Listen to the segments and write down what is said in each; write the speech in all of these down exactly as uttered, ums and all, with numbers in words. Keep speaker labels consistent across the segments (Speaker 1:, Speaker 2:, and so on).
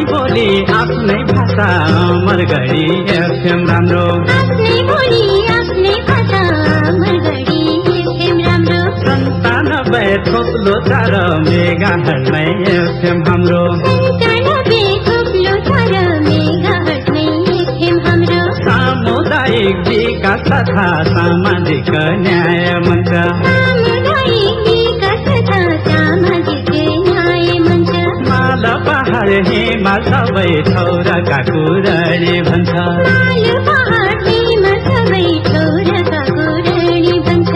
Speaker 1: बोली आफ्नै भाषा मरगढी एफएम राम्रो आफ्नै बोली आफ्नै भाषा मरगढी एफएम राम्रो सन्तानब्बे थोप्लो चार मेगा हर्टमै एफएम हाम्रो सन्तानब्बे थोप्लो चार मेगा हर्टमै एफएम हाम्रो सामुदायिक विकास तथा सामाजिक न्याय मञ्च सामुदायिक विकास तथा सामाजिक न्याय मञ्च माल पहाड हिमाल सबै ठौरका कुरडी भन्छ माल पहाड हिमाल सबै ठौरका कुरडी भन्छ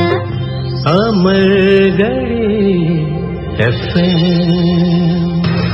Speaker 1: अमरगढी एफएम।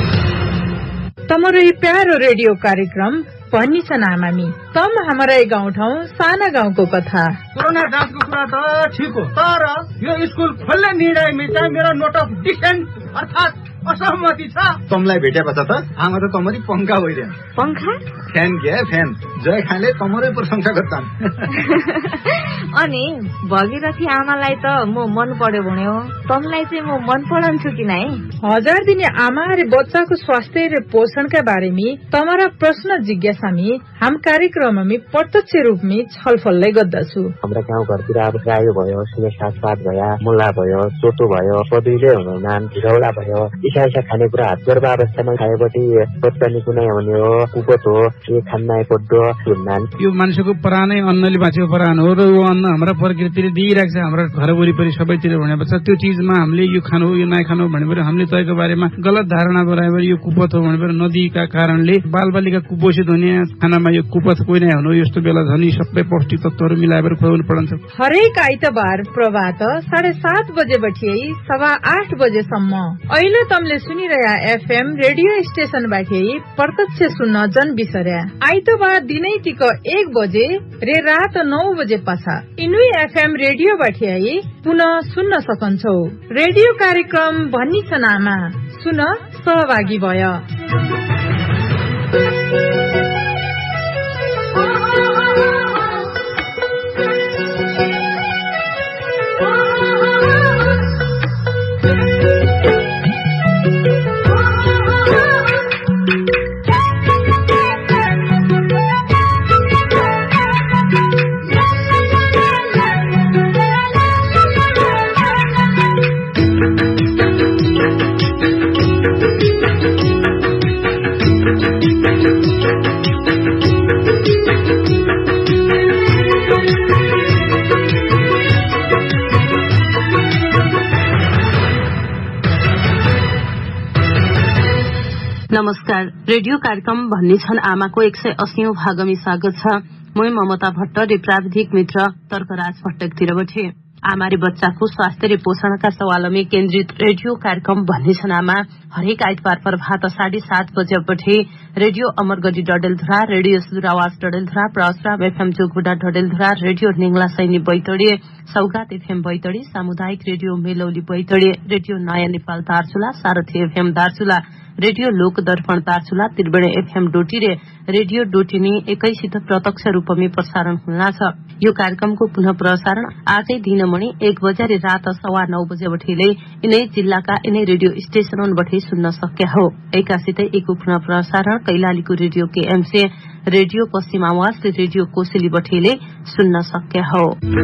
Speaker 2: तमरो प्यारो रेडियो कार्यक्रम भनी छन् आमामी तम हाम्रै गाउँठाउँ साना गाउँको कथा।
Speaker 3: कोरोना जाँचको कुरा त ठिक हो, तर यो स्कुल खोल्ने निर्णयमा चाहिँ मेरो नोट अफ डिसेन्ट अर्थात् असहमति छ।
Speaker 4: तमलाई भेटेपछि त आमा त तमरी पंखा भइरहन्।
Speaker 5: पंखा
Speaker 4: फ्यान के फ्यान जय खाले तमरै प्रशंसा गर्छन्।
Speaker 5: अनि भगीरथी आमालाई त म मन पर्यो भने हो, तमलाई चाहिँ म मन परान्छु कि नै?
Speaker 2: हजार दिने आमा रे बच्चाको स्वास्थ्य र पोषणका बारेमा तमरा प्रश्न जिज्ञासा में हम कार्यक्रम में प्रत्यक्ष रूप में छलफल गर्दछु।
Speaker 6: हाम्रा गाउँ घरतिर अब गायो भयो, सिमे सागपात भयो, मुला भयो, चोटो भयो, पदुइले हुनुहुन्न, ढिरौला भयो, इसा इसा खानेकुरा गर्भ अवस्थामा खाएपछि बच्चाले कुनै हुने हो, कुपत हो, के खान्न पड्डो हुन्नान्।
Speaker 3: यो मान्छेको प्राणै अन्नले बाँचेको प्राण हो र यो अन्न हाम्रा प्रकृतिले दिइरहेको छ। हाम्रा घर वरिपरि सबैतिर भनेपछि त्यो चिजमा हामीले यो खानु यो नखानु भनेर हामीले तयको बारेमा गलत धारणा गराएर यो कुपत हो भनेर नदिएका कारणले बालबालिका कुपोषित हुने, खानामा यो कुपत कोही नै हुनु, यस्तो बेला झन् सबै पौष्टिक तत्त्वहरू मिलाएर खुवाउनु पर्छ।
Speaker 2: हरेक आइतबार प्रभात साढे सात बजेदेखि सवा आठ बजेसम्म अहिले तमले सुनिरह्या एफएम रेडियो स्टेशनबाट प्रत्यक्ष सुन्न जन बिसर्या। आइतबार दिनैतिक एक बजे रे रात नौ बजे पाछा इनुई एफएम रेडियोबाट पुनः सुन्न सकन्छौ। रेडियो कार्यक्रम भनी छन् आमा, सुन सहभागी भय।
Speaker 7: नमस्कार, रेडियो कार्यक्रम भन्ने छन् आमाको एक सय अस्सीौं भागमी स्वागत छ। म ममता भट्ट र प्राविधिक मित्र तर्कराज भट्टकतिरबाट आमारे बच्चाको स्वास्थ्य र पोषणका सवालमा केन्द्रित रेडियो कार्यक्रम भन्ने छन् आमा हरेक आइतबार प्रभात साढे सात बजेपछि रेडियो अमरगढी डडेलधुरा, रेडियो सुदूर आवाज डडेलधुरा, प्रस्राव एफएम जोगुडा डडेलधुरा, रेडियो नेङ्ला सैनी बैतडी, सौगात एफएम बैतडी, सामुदायिक रेडियो मेलौली बैतडी, रेडियो नयाँ नेपाल दार्चुला, सारथी FM Darchula, radio Lok Darpan Darchula, Triveni FM Doti रे रेडियो डोटीनी एकैसित प्रत्यक्ष रूपमा प्रसारण हुनेछ। यो कार्यक्रमको पुनः प्रसारण आजै दिनमणि एक बजे रे रात सवा नौ बजेबठीले यिनै जिल्लाका यिनै रेडियो स्टेशनबाट सुन्न सके हो। एकासितै एकको पुनः प्रसारण कैलालीको रेडियो केएमसी, रेडियो पश्चिम आवाज र रेडियो कोसेलीबठीले सुन्न सके हो।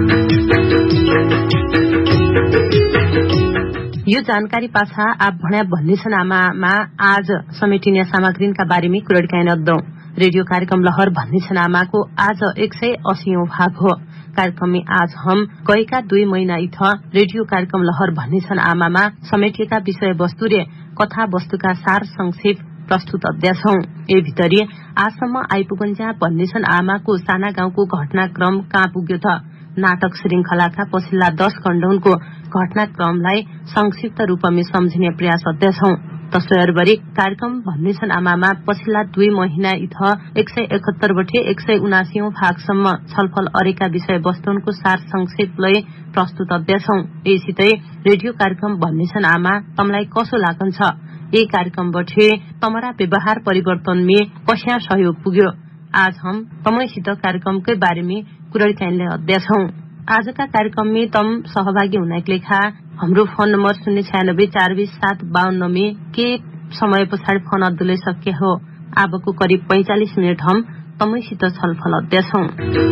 Speaker 7: यो जानकारी पाछा आप भन्या भन्ने छन् आमामा आज समेटिने सामग्रीका बारेमा कुराकानी अद्दौ। रेडियो कार्यक्रम लहर भन्ने छन् आमाको आज एक सय अस्सीौं भाग हो। कार्यक्रम में आज हम गएका दुई महीना इत रेडियो कार्यक्रम लहर भन्ने छन् आमामा समेटिएका विषय वस्तु रे कथा वस्तुका सार संक्षेप प्रस्तुत अध्याछौं। ए भितरी आजसम्म आइपुगन्जा भन्ने छन् आमाको साना गाउँको घटनाक्रम कहाँ पुग्यो त? नाटक श्रृंखलाका पछिल्ला दश खण्डौनको घटनाक्रमलाई संक्षिप्त रूपमा सम्झिने प्रयास गर्दछौं। तसर्थ कार्यक्रम भन्ने छन् आमामा पछिल्ला दुई महिना इत एक सय एकहत्तर बटे एक सय उनासीौं भागसम्म छलफल अरेका विषय वस्तुको सार संक्षेपलाई प्रस्तुत गर्दछौं। यसैसितै रेडियो कार्यक्रम भन्ने छन् आमा तमलाई कसो लागन्छ? यी कार्यक्रमबाट तमरा व्यवहार परिवर्तनमा कस्या सहयोग पुग्यो? आज हम तमैसित कार्यक्रमकै बारेमा कुराकानी गर्दछौं। आजका कार्यक्रम में तम सहभागी हुनाका लेखा हाम्रो फोन नम्बर शून्य छयानब्बे चार बीस सात बावन्न में के समय पछाडि फोन अद्दुलै सके हो। अबको करिब पैंचालिस मिनट हम तमैसित छलफल अध्याछौं।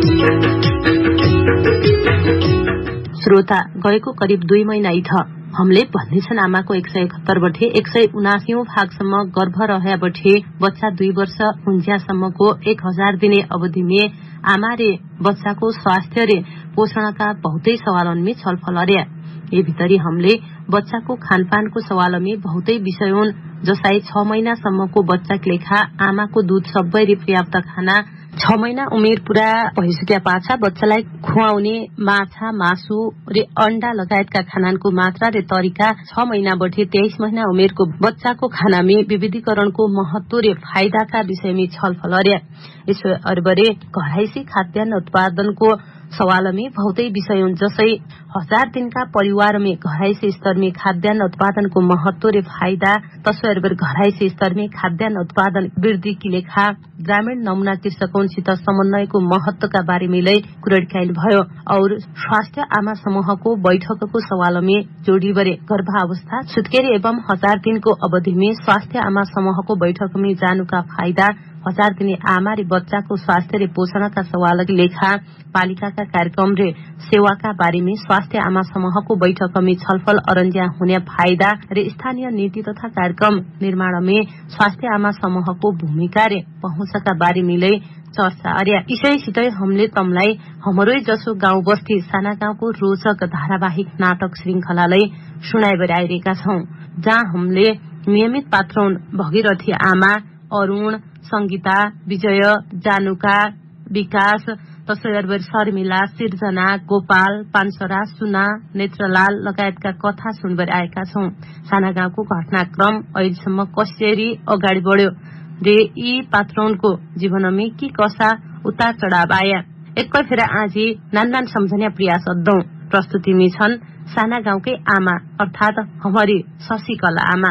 Speaker 7: श्रोता, गएको करिब दुई महिना थ हमले भन्नेछन् आमाको एक सय एकहत्तर बठे एक सय उनासी भागसम्म गर्भ रह्या बठे बच्चा दुई वर्ष हुन्ज्यासम्मको एक हजार दिने अवधि में आमा रे बच्चाको स्वास्थ्य रे पोषणका बहुतै सवालन में छलफल अरे। ये भितरी हमले बच्चाको खानपानको सवाल में बहुतै विषय हुन्, जसलाई छ महिनासम्मको बच्चाको लेखा आमाको दूध सबै रे पर्याप्त खाना, छ महिना उमेर पूरा भइसक्या पाछा बच्चालाई खुवाउने माछा मासु रे अंडा लगायतका खानाको मात्रा रे तरिका, छ महिना बढी तेइस महिना उमेरको बच्चाको खानामा विविधीकरणको महत्व रे फाइदाका विषयमा छलफल अरे। यसो अरबरे घराइसी खाद्यान्न उत्पादनको सवालमा बहुतै विषय हुन्, जसै हजार दिनका परिवारमा घराइसी स्तरमा खाद्यान्न उत्पादनको महत्व रे फाइदा, तसर्थ घराइसी स्तरमा खाद्यान्न उत्पादन वृद्धिकी लेखा ग्रामीण नमुना कृषकौंसित समन्वयको महत्वका बारेमा कुराकानी भयो। और स्वास्थ्य आमा समूहको बैठकको सवालमा जोडिबरे गर्भावस्था सुत्केरी एवं हजार दिनको अवधिमा स्वास्थ्य आमा समूहको बैठकमा जानुका फाइदा, हजार दिने आमा रे बच्चाको स्वास्थ्य रे पोषणका सवाल लेखा पालिकाका कार्यक्रम रे सेवाका बारेमा स्वास्थ्य आमा समूहको बैठकमा छलफल अरन्ज्या हुने फाइदा रे स्थानीय नीति तथा कार्यक्रम निर्माणमा स्वास्थ्य आमा समूहको भूमिका रे पहुँचका बारेमा चर्चा अर्या। इसैसितै हमले तमलाई हमरै जसो गाउँ बस्ती साना गाउँको रोचक धारावाहिक नाटक श्रृंखलालाई सुनाइबर आइरहेका छौं, जहाँ हमले नियमित पात्र भगीरथी आमा, अरुण, संगीता, विजय, जानुका, विकास, तसर्थ शर्मिला, सिर्जना, गोपाल, पानसरा, सुना, नेत्रलाल लगायतका कथा सुनबर आएका छौं। साना गाउँको घटनाक्रम अहिलेसम्म कसरी अगाडि बढ्यो रे यी पात्रौनको जीवनमा के कसा उतार चढाव आया, एकै फेर आज नान सम्झने प्रयास अद्दौं। प्रस्तुतिमा छन् साना गाउँकै आमा अर्थात हमारी शशिकला आमा।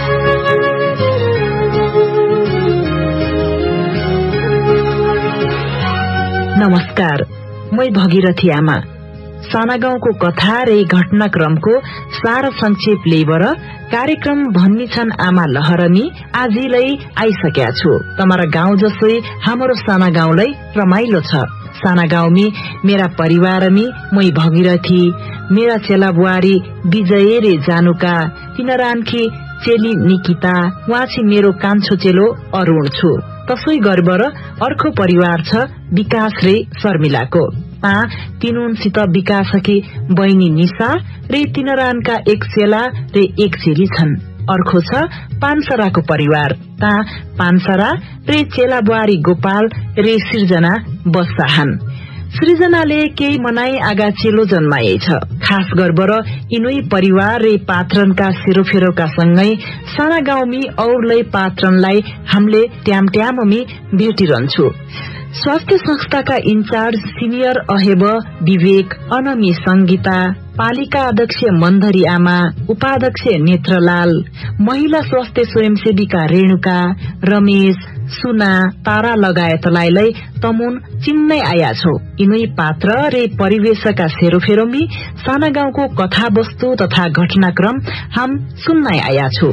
Speaker 8: नमस्कार, मै भगीरथी आमा। साना गाउँको कथा र घटनाक्रमको सार संक्षेप लेबर कार्यक्रम भन्ने छन् आमा लहरनी आजलाई आइसक्या छु। तमारा गाउँ जसै हाम्रो साना गाउँलाई रमाइलो छ। साना गाउँमी मेरा परिवारमी मै भगीरथी, मेरा चेला बुहारी विजय रे जानुका, तिनरानकी चेली निकिता, वाची मेरो कान्छो चेलो अरुण छु। तसै गर्व र अर्को परिवार छ विकास रे शर्मिलाको। ता तिनुनसित विकासकी बहिनी निशा रे तिनरानका एक चेला रे एक चेली छन्। अर्को छ पानसराको परिवार। ता पानसरा रे चेला बुहारी गोपाल रे सृजना बस्छन्। सृजनाले केही मनाई आगा चेलो जन्माएछ। खास गर्व र यिनै परिवार रे पात्रनका सेरोफेरोका सँगै साना गाउँमी औरलै पात्रनलाई हामीले ट्याम ट्याममी भेटिरहन्छु। स्वास्थ्य संस्थाका इन्चार्ज सिनियर अहेब विवेक, अनमी संगीता, पालिका अध्यक्ष मन्धरी आमा, उपाध्यक्ष नेत्रलाल, महिला स्वास्थ्य स्वयंसेविका रेणुका, रमेश, सुना, तारा लगायतलाई तमुन चिन्नै आया छौ। यिनै पात्र रे परिवेशका सेरोफेरोमी साना गाउँको कथा वस्तु तथा घटनाक्रम हम सुन्नै आया छु।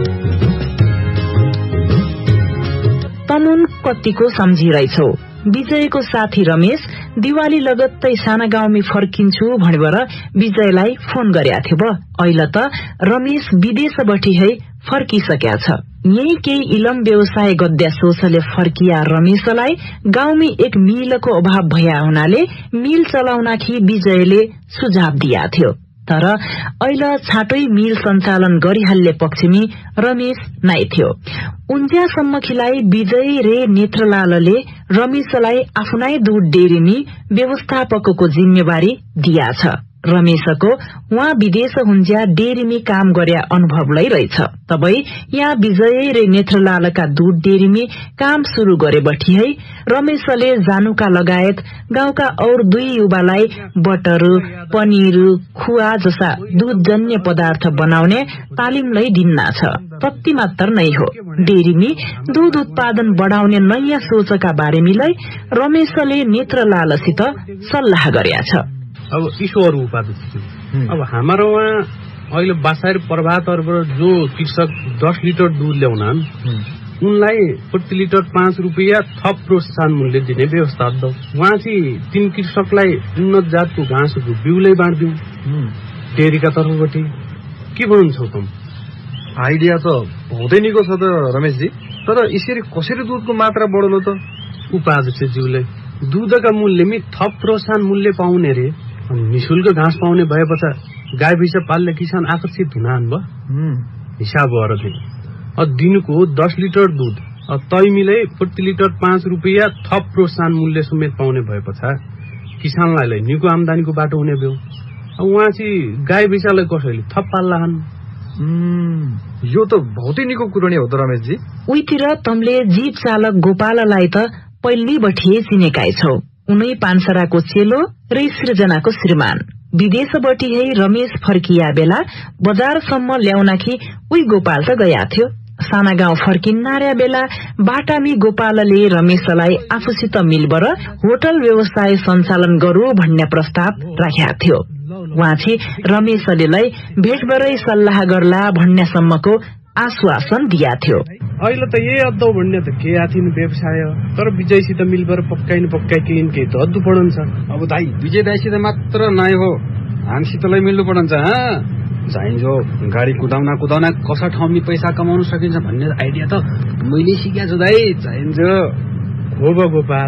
Speaker 8: तमुन कतिको सम्झिरहेछौ। विजयको साथी रमेश दिवाली लगत्तै साना गाउँमी फर्किन्छु भनेर विजयलाई फोन गर्या थियो। अहिले त रमेश विदेशबाट है फर्किसक्या छ। यही केही इलम व्यवसाय गद्या सोचले फर्किया रमेशलाई गाउँमी एक मिलको अभाव भया हुनाले मिल चलाउनाखि विजयले सुझाव दिया थियो। तर अहिले छाटै मिल सञ्चालन गरिहाल्ने पक्षमी रमेश नाइ थियो। उन्ज्यासम्मखिलाई विजय रे नेत्रलालले रमेशलाई आफ्नै दूध डेरीमी व्यवस्थापकको जिम्मेवारी दिया छ। रमेशको उहाँ विदेश हुन्ज्या डेरीमी काम गर्या अनुभवलाई रहेछ। तबै यहाँ विजय रे नेत्रलालका दूध डेरीमी काम शुरू गरेपछि है रमेशले जानुका लगायत गाउँका और दुई युवालाई बटर, पनिर, खुवा जस्ता दूधजन्य पदार्थ बनाउने तालिमलाई दिन्ना छ। तत्ति मात्र नै हो, डेरीमी दूध उत्पादन बढाउने नयाँ सोचका बारेमा रमेशले नेत्रलालसित सल्लाह गर्या छ।
Speaker 9: अब ईश्वर उत्पादन अब हाम्रो अहिले बासार प्रभातहरुबाट जो कृषक दस लिटर दूध ल्याउनन् उनलाई प्रति लिटर पाँच रुपियाँ थप प्रोत्साहन मूल्य दिने व्यवस्था दो। वहाँ चाहिँ तीन कृषकलाई उन्नत जातको घाँसको बिउलै बाँडिदिउँ डेरीका तर्फबाट। के भन्न्छौ त?
Speaker 4: आइडिया त बहुतै निको छ त रमेशजी, तर यसरी कसरी दुधको मात्रा बढोलो त?
Speaker 9: उपाध्यक्षज्यूले दुधका मूल्यमा थप प्रोत्साहन मूल्य पाउने रे, निशुल्क घाँस पाउने भएपछि गाई भैँसा पाल्ने किसान आकर्षित हुनान् भयो। हिसाब भएर थियो दिनको दस लिटर दूध तैमीले प्रति लिटर पाँच रुपियाँ थप प्रोत्साहन मूल्य समेत पाउने भएपछि किसानलाई निको आमदानीको बाटो हुने भयो। उहाँ चाहिँ गाई भैँसालाई कसैले थप पाल्लान्।
Speaker 4: यो त बहुतै निको कुरो नै हो त रमेशजी।
Speaker 8: उहीतिर तमले जीप चालक गोपाललाई त पहिली बठिए चिनेकाई छौ। उनै पानसराको चेलो र सृजनाको श्रीमान। विदेशबटी है रमेश फर्किया बेला बजारसम्म ल्याउनाखि उही गोपाल त गया थियो। साना गाउँ फर्किन्नार्या बेला बाटामी गोपालले रमेशलाई आफूसित मिलबर होटल व्यवसाय सञ्चालन गरू भन्ने प्रस्ताव राख्या थियो। उहाँ चाहिँ रमेशलेलाई भेटबाटै सल्लाह गर्ला भन्नेसम्मको आश्वासन दिया थियो।
Speaker 9: अहिले त यही अद्दौ भन्ने त के आथिन व्यवसाय, तर विजयसित मिलबर पक्काइन पक्का केही केही त अद्दु पडन्छ।
Speaker 3: अब दाइ विजय दाइसित मात्र नै हो, हामीसितलाई मिल्नु पडन्छ। चाहिन्छ गाडी कुदाउन कुदाउन कसा ठाउँमा पैसा कमाउन सकिन्छ भन्ने आइडिया त मैले सिकेको छु दाइ। चाहिन्छ
Speaker 9: हो ब गोपाल,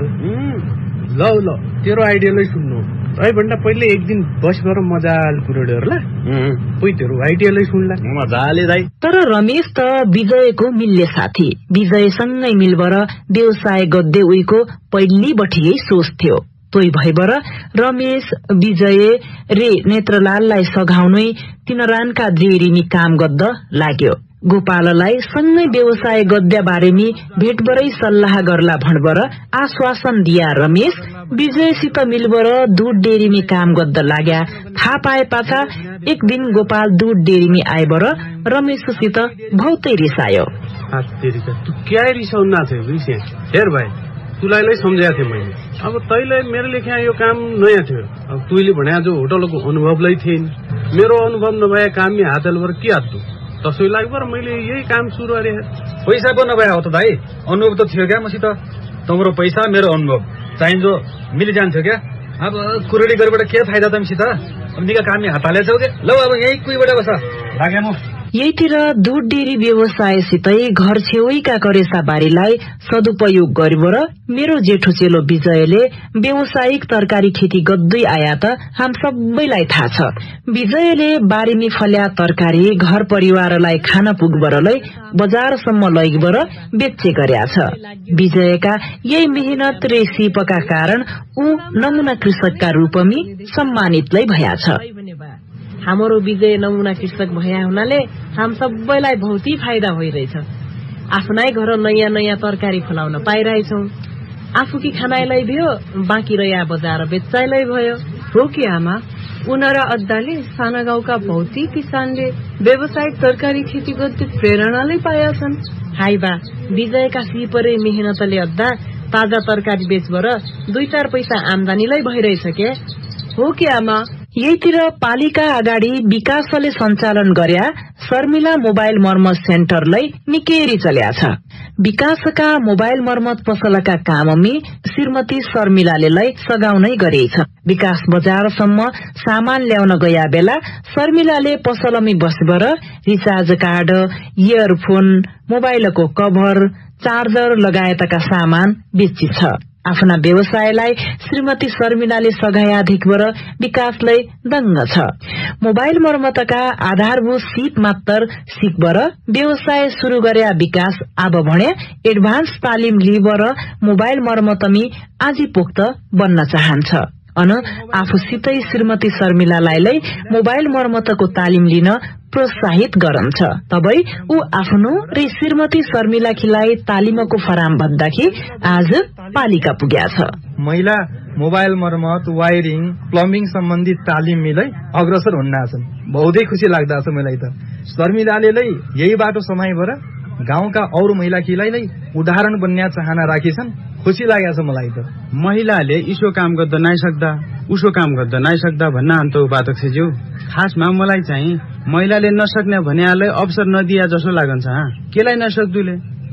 Speaker 9: ल ल तेरो आइडियालाई सुन्नु। तै भन्दा पहिले एक दिन बसबाट मजाले कुरो गर्ला, कोही तेरो आइडियालाई सुन्ला मजाले दाइ।
Speaker 8: तर रमेश त विजयको मिल्ने साथी, विजयसँगै मिलबर व्यवसाय गद्दे उहीको पहिली बठियै सोच थियो। तोही भइबर रमेश विजय रे नेत्रलाललाई सघाउनै तिनरानका जेरीमी काम गद्द लाग्यो। गोपाललाई सँगै व्यवसाय गद्या बारेमी भेटबरै सल्लाह गर्ला भणबर आश्वासन दिया रमेश विजयसित मिलबर दूध डेरीमी काम गद्द लाग्या। थाहा पाए पाछा एक दिन गोपाल दूध डेरीमी आएबर रमेशसित बहुतै रिसायो।
Speaker 9: तू क्या रिसाउना थियो रिसे? हेर भाइ, तुलाई सम्झाएको थिएँ मैले। अब तैले मेरो लेखा यो काम नयाँ थियो। अब तुले भने जो होटलको अनुभवलाई थिएन, मेरो अनुभव नभए काममा हात हाल्बर के हात्दु तसै लाग्बर मैले यही काम सुरु गरे।
Speaker 3: पैसा पो नभए हो त दाइ, अनुभव त थियो क्या मसित। तम्रो पैसा मेरो अनुभव चाहिन्छ मिली जान्थ्यो क्या। अब कुरडी गरेबाट के फाइदा तमसित? अब निका काममा हात हालेछौ के? ल अब यही कुइबाट बस लागे म।
Speaker 8: यहीतिर दूध डेरी व्यवसायसितै घर छेउैका करेसा बारीलाई सदुपयोग गरेर मेरो जेठो चेलो विजयले व्यावसायिक तरकारी खेती गर्दै आया त हाम सबैलाई थाहा छ। विजयले बारीमी फल्या तरकारी घर परिवारलाई खान पुगबरलाई बजारसम्म लैगबर बेच्चे गर्या छ। विजयका यही मेहनत रे सिपका कारण ऊ नमुना कृषकका रूपमी सम्मानितलाई भया छ।
Speaker 5: हाम्रो विजय नमुना कृषक भया हुनाले हाम सबैलाई बहुतै फाइदा भइरहेछ। आफ्नै घर नयाँ नयाँ तरकारी फलाउन पाइरहेछौँ। आफू कि खानाइलाई भयो, बाँकी रह्या बजार बेच्चाइलाई भयो। हो कि आमा, उनीहरु अद्दाले साना गाउँका बहुतै किसानले व्यावसायिक तरकारी खेती गर्दै प्रेरणाले पाएका छन्। हाई बा, विजयका सिपरे मेहनतले अद्दा ताजा तरकारी बेचबर दुई चार पैसा आमदानीलाई भइरहेछ के? हो कि आमा?
Speaker 8: यहीतिर पालिका अगाडि विकासले सञ्चालन गर्या शर्मिला मोबाइल मर्मत सेन्टरलाई निकेरी चल्या छ। विकासका मोबाइल मर्मत पसलका काममी श्रीमती शर्मिलालेलाई सघाउनै गरेछ। विकास बजारसम्म सामान ल्याउन गया बेला शर्मिलाले पसलमी बसबर रिचार्ज कार्ड, इयरफोन, मोबाइलको कभर, चार्जर लगायतका सामान बेची छ। आफ्ना व्यवसायलाई श्रीमती शर्मिलाले सघाया देखबर विकासलाई दङ्ग छ। मोबाइल मर्मतका आधारभूत सिप मात्र सिकबर व्यवसाय शुरू गर्या विकास अब भने एडभान्स तालिम लिबर मोबाइल मर्मतमी आजी पोक्त बन्न चाहन्छ। अन आफूसितै श्रीमती शर्मिलालाई मोबाइल मर्मतको तालिम लिन प्रोत्साहित गरन्छ। तबै ऊ आफ्नो र श्रीमती शर्मिलाखिलाई तालिमको फराम भन्दाखि आज पालिका पुग्या छ।
Speaker 4: महिला मोबाइल मर्मत, वायरिङ, प्लम्बिङ सम्बन्धी तालिम मिलै अग्रसर हुन्न छन्। बहुतै खुसी लाग्दा छ मलाई त। शर्मिलाले यही बाटो समाइबर गाउँका अरू महिलाखिलाई उदाहरण बन्ने चाहना राखिछन्। खुसी लागेको छ मलाई त।
Speaker 3: महिलाले इसो काम गर्दा नाइ सक्दा, उसो काम गर्दा नाइ सक्दा भन्न अन्त उपाध्यक्षज्यू। खासमा मलाई चाहिँ महिलाले नसक्ने भन्यालाई अवसर नदिया जसो लागन्छ। केलाई नसक्दुले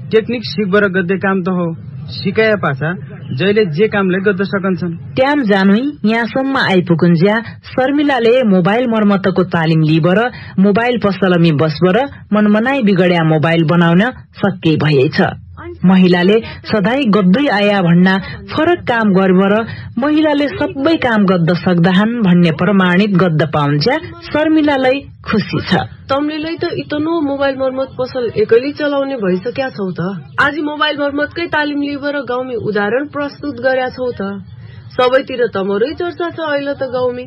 Speaker 3: टेक्निक सिकबर गद्दे काम त हो सिकाया पाछा जहिले जे कामले गद्द सकन्छन्।
Speaker 8: ट्याम जानुई यहाँसम्म आइपुगुन्ज्या शर्मिलाले मोबाइल मर्मतको तालिम लिबर मोबाइल पसलमी बसबर मनमनाई बिगड्या मोबाइल बनाउन सक्के भएछ। महिलाले सधैँ गद्दै आया भन्ना फरक काम गर्बर महिलाले सबै काम गद्द सक्दाहन् भन्ने प्रमाणित गद्द पाउन्ज्या शर्मिलालाई खुसी छ।
Speaker 5: तम्लेलाई त इतनो मोबाइल मर्मत पसल एकैले चलाउने भइसक्या छौ त। आज मोबाइल मर्मतकै तालिम लिएर गाउँमी उदाहरण प्रस्तुत गर्या छौ त। सबैतिर तमरै चर्चा छ अहिले त गाउँमी।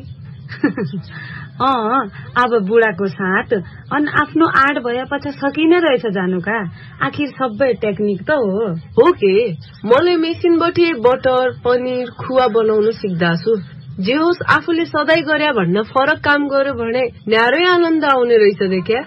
Speaker 10: अँ अब बुढाको साथ अन आफ्नो आड भए पछि सकिने रहेछ जानुका। आखिर सबै टेक्निक त हो।
Speaker 5: हो के मलाई मेसिनबाट बटर पनिर खुवा बनाउनु सिक्दाछु। जे होस् आफूले सधैँ गर्या भन्न फरक काम गर्यो भने न्यारै आनन्द आउने रहेछ देख्या।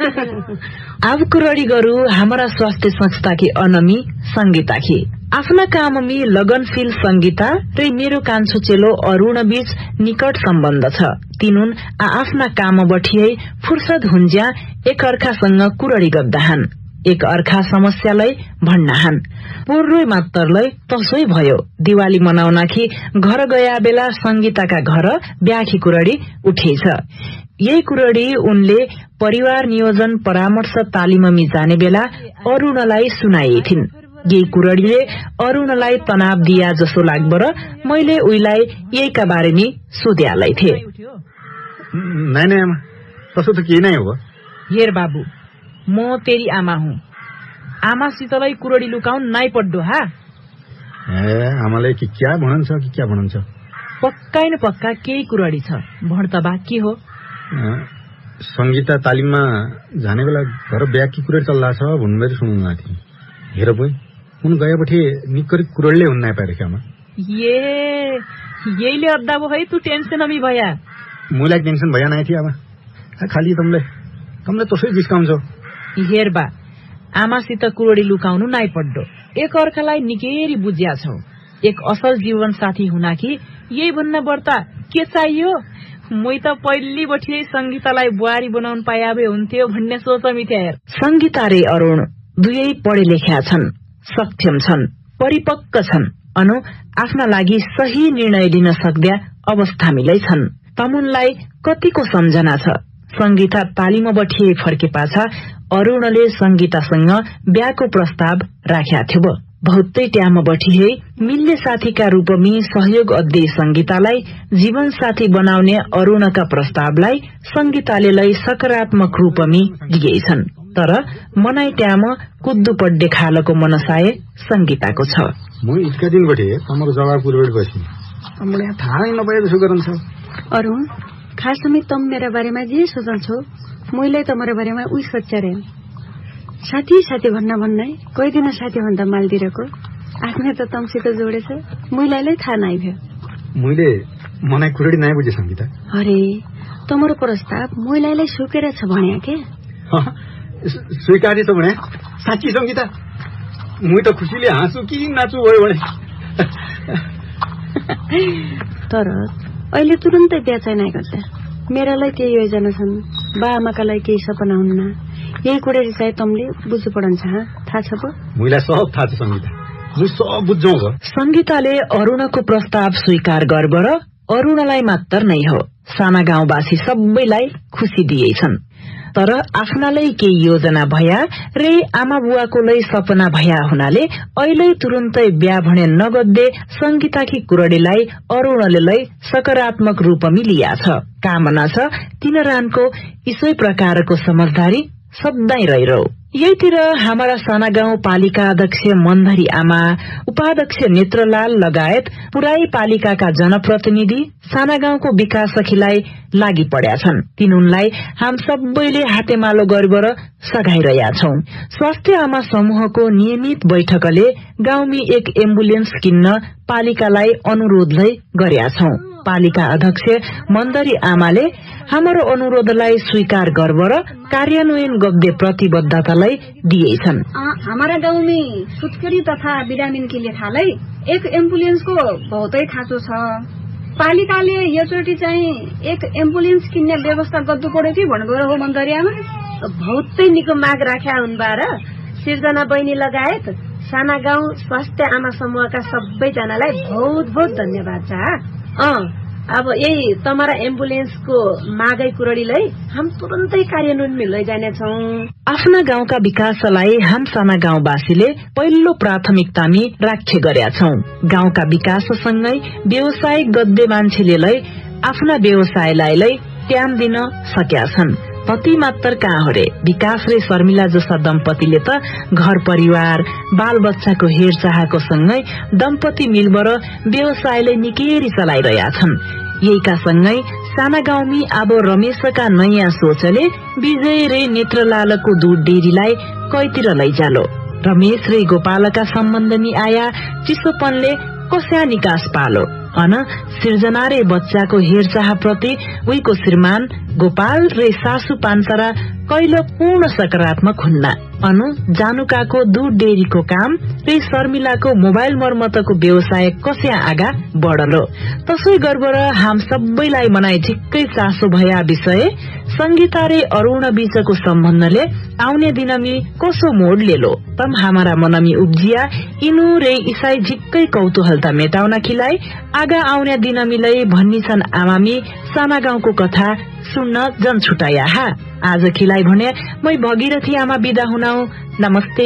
Speaker 8: अब कुरडी गरू हाम्रा स्वास्थ्य संस्था की अनमी संगीता की आफ्ना काममी लगनशील संगीता र मेरो कान्छो चेलो अरुण बीच निकट सम्बन्ध छ। तिनुन आफ्ना काम बठिए फुर्सद हुन्ज्या एक अर्कासँग कुरडी गद्दाहन्, एक अर्का समस्यालाई भन्नाहन्। पूर्व मात्रलाई तसै भयो। दिवाली मनाउनाखि घर गया बेला संगीताका घर ब्याखी कुरडी उठेछ। यही कुरडी उनले परिवार नियोजन परामर्श तालिममी जाने बेला अरुणलाई सुनाएथिन्। यही कुरडीले अरुणलाई तनाव दिया जसो लाग्बर मैले उइलाई यहीका बारेमा सोध्यालै थिए।
Speaker 11: नै नै आमा तसो त के नै हो।
Speaker 2: हेर बाबू म तेरी आमा हुँ। आमासितलाई कुरडी लुकाउन नाइ पड्डो हा।
Speaker 11: ए आमाले कि क्या भनन्छ कि क्या भनन्छ।
Speaker 2: पक्कै न पक्का केही कुरडी छ भण त बाँकी हो।
Speaker 11: संगीता तालिममा जाने बेला घर ब्याकी कुरडी चल्ला छ भन्नु सुन्नु थिएँ। हेर बोइ उन गएपछि निकरी कुरडले हुन्न पाइरहेको आमा।
Speaker 2: ये यहीले अड्डा भो है तू टेन्सन अमी भया।
Speaker 11: मलाई टेन्सन भया नै थियो आमा। खाली तमले तमले तसै जिस्काउँछौ।
Speaker 2: हेर बा आमासित कुरडी लुकाउनु नाइ पड्डो। एक अर्कालाई निकेरी बुझ्या छौ। एक असल जीवन साथी हुना कि यही भन्न बढ्ता के चाहियो। मै त पहिली बठिए संगीतालाई बुहारी बनाउन पायाबे हुन्थ्यो भन्ने सोचमी थिए। हेर
Speaker 8: संगीता रे अरुण दुवै पढे लेख्या छन्, सक्षम छन्, परिपक्व छन्, अनु आफ्ना लागि सही निर्णय लिन सक्दा अवस्था मिलै छन्। तमुनलाई कतिको सम्झना छ। संगीता तालिम बठिए फर्के पाछा अरुणले संगीतासँग ब्याको प्रस्ताव राख्या थियो। बहुतै ट्याम बठिए मिल्ने साथीका रूपमी सहयोग अध्यय संगीतालाई जीवन साथी बनाउने अरुणका प्रस्तावलाई संगीताले लै सकारात्मक रूपमी दिएछन्। तर मनाई ट्याम कुद्दु पड्डे खालको मनसाय संगीताको छ।
Speaker 11: म इतका दिन बठे तमरो जवाब पुरबेट बसी तमले थाहै नपाए जसो गरन्छ।
Speaker 10: अरुण खासमी तम मेरा बारेमा जे सोचन्छौ मैले तमरो बारेमा उही सोच्चारे। साथी साथी भन्न भन्नै कोही दिन साथी भन्दा मालदिरको आफ्नै त तमसित जोडेछ मैलाई थाहा नाइ भयो।
Speaker 11: मैले मनाई कुरडी नाइ बुझे संगीता।
Speaker 10: अरे तमरो प्रस्ताव मैलाई सुकेर छ भन्या के।
Speaker 11: स्वीकारी त भने साँच्ची संगीता मुई त खुसीले हाँसु कि नाचु भयो भने।
Speaker 10: तर अहिले तुरन्तै बिहा चाहिँ नाइ गर्छ। मेरालाई केही योजना छन्, बा आमाका लागि केही सपना हुन्न। यही कुरा चाहिँ तमले बुझ्नु पडन्छ। थाहा छ पो
Speaker 11: मुइलाई सब थाहा छ संगीता। मुई सब बुझ्छौ भ।
Speaker 8: संगीताले अरुणको प्रस्ताव स्वीकार गर्बर अरुणलाई मात्र नै हो साना गाउँवासी सबैलाई खुसी दिएछन्। तर आफ्नालाई केही योजना भया रे आमा बुवाको लै सपना भया हुनाले अहिले तुरुन्तै बिहा भने नगद्दे संगीताकी कुरडीलाई अरुणले लै सकारात्मक रूपमी लिया छ। कामना छ तिनीहरूको इसै प्रकारको समझदारी सधैँ रहिरहु। यहीतिर हाम्रा साना गाउँ पालिका अध्यक्ष मन्धरी आमा, उपाध्यक्ष नेत्रलाल लगायत पुराई पालिकाका जनप्रतिनिधि साना गाउँको विकासखिलाई लागि पड्या छन्। तिनुनलाई हाम सबैले हातेमालो गरेर सघाइरहेका छौं। स्वास्थ्य आमा समूहको नियमित बैठकले गाउँमी एक एम्बुलेन्स किन्न पालिकालाई अनुरोधलाई गर्या छौं। पालिका अध्यक्ष मन्धरी आमाले हाम्रो अनुरोधलाई स्वीकार गरेर कार्यान्वयन गर्दै प्रतिबद्धतालाई दिएछन्।
Speaker 10: हमारा गाउँ में सुत्केरी तथा बिरामीन के लिए थालै एक एम्बुलेन्स को बहुतै खाँचो छ। पालिकाले यसचोटि चाहिँ एक एम्बुलेन्स किन्ने व्यवस्था गर्नु पर्यो कि भन्नुभयो हो मन्धरी आमा।
Speaker 7: बहुतै निको माग राख्या हुन् बार
Speaker 5: सिर्जना बहिनी लगायत साना गाउँ स्वास्थ्य आमा समूहका सबैजनालाई बहुत बहुत धन्यवाद छ। अँ अब यही तमारा एम्बुलेन्सको मागै कुरडीलाई हम तुरन्तै कार्यान्वयनमै लैजानेछौँ।
Speaker 8: आफ्ना गाउँका विकासलाई हाम साना गाउँवासीले पहिलो प्राथमिकतामी राखे गरेका छौं। गाउँका विकाससँगै व्यवसाय गद्दे मान्छेले आफ्ना व्यवसायलाई ट्याम दिन सकेका छन्। पति मात्र कहाँ हो रे, विकास रे शर्मिला जस्ता दम्पतिले त घर परिवार बाल बच्चाको हेरचाहको सँगै दम्पति मिलबर व्यवसायलाई निकेरी चलाइरहेका छन्। यहीका सँगै साना गाउँमी अब रमेशका नयाँ सोचले विजय रे नेत्रलालको दूध डेरीलाई कैतिर लैजालो। रमेश रे गोपालका सम्बन्धनी आया चिसोपनले कस्या निकास पालो अन सिर्जना रे बच्चाको हेरचाह प्रति उहीको श्रीमान गोपाल रे सासु पान्सरा कैलो पूर्ण सकारात्मक हुन्न। अनु जानुकाको दूध डेरीको काम रे शर्मिलाको मोबाइल मर्मतको व्यवसाय कस्या आगा बढलो। तसै गर्बर हाम सबैलाई मनाइ झिक्कै चासो भया विषय संगीता रे अरुण बीचको सम्बन्धले आउने दिनमी कसो मोड लेलो तम हामरा मनमी उब्जिया इनु रे इसाई झिक्कै कौतूहलता मेटाउन खिलाई आगा आउने दिनमीलाई भन्नी छन् आमामी साना गाउँको कथा सुन्न जन छुटाया। हा आज खिलाई भने मै भगीरथी आमा बिदा हुनाउ। नमस्ते।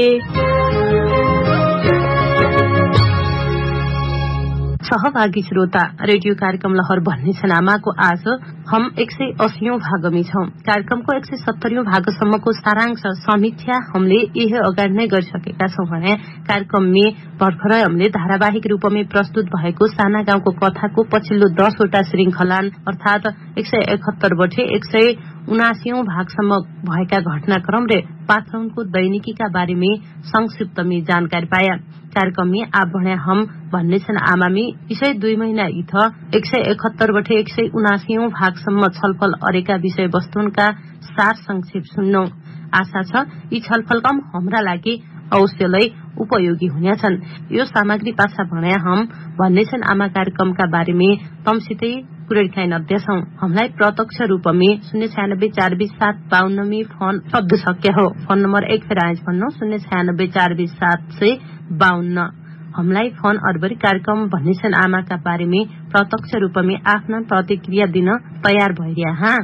Speaker 7: सहभागी श्रोता, रेडियो कार्यक्रम लहर भन्ने छन् आमाको आज हम एक सय अस्सीौं भागमी छौं। कार्यक्रमको एक सय सत्तरीौं भागसम्मको सारांश समीक्षा हमले यही अगाडि नै गरिसकेका छौं भने कार्यक्रममा भर्खरै हमले धारावाहिक रूपमा प्रस्तुत भएको साना गाउँको कथाको पछिल्लो दसवटा श्रृंखला अर्थात एक सय एकहत्तर बटे एक सय उनासीौं भागसम्म भएका घटनाक्रम र पात्रोनको दैनिकीका बारेमा संक्षिप्तमी जानकारी पाया। कार्यक्रम में आप भने हम भन्ने छन् आमामी विषय दुई महीना इथ एक सय एकहत्तर बटे एक सय उनासीौं भागसम्म छलफल अरेका विषय वस्तुनका सार संक्षेप सुन्नौ। आशा छ यी छलफलकम हाम्रा लागि अवश्यलाई उपयोगी हुनेछन्। यो सामग्री पाछा भने हम भन्ने छन् आमा कार्यक्रमका बारेमा तमसितै कुरेकाइन अध्यक्षौं। हामीलाई प्रत्यक्ष रूपमा शून्य छयानब्बे चार बीस सात बावन्न में फोन शब्द सक्य हो। फोन नम्बर एक फेर आइज भन्नु शून्य छयानब्बे चार बीस सात सय बावन्न। हामीलाई फोन अरबरी कार्यक्रम भन्ने छन् आमाका बारेमा प्रत्यक्ष रूपमा आफ्ना प्रतिक्रिया दिन तयार भइरहे।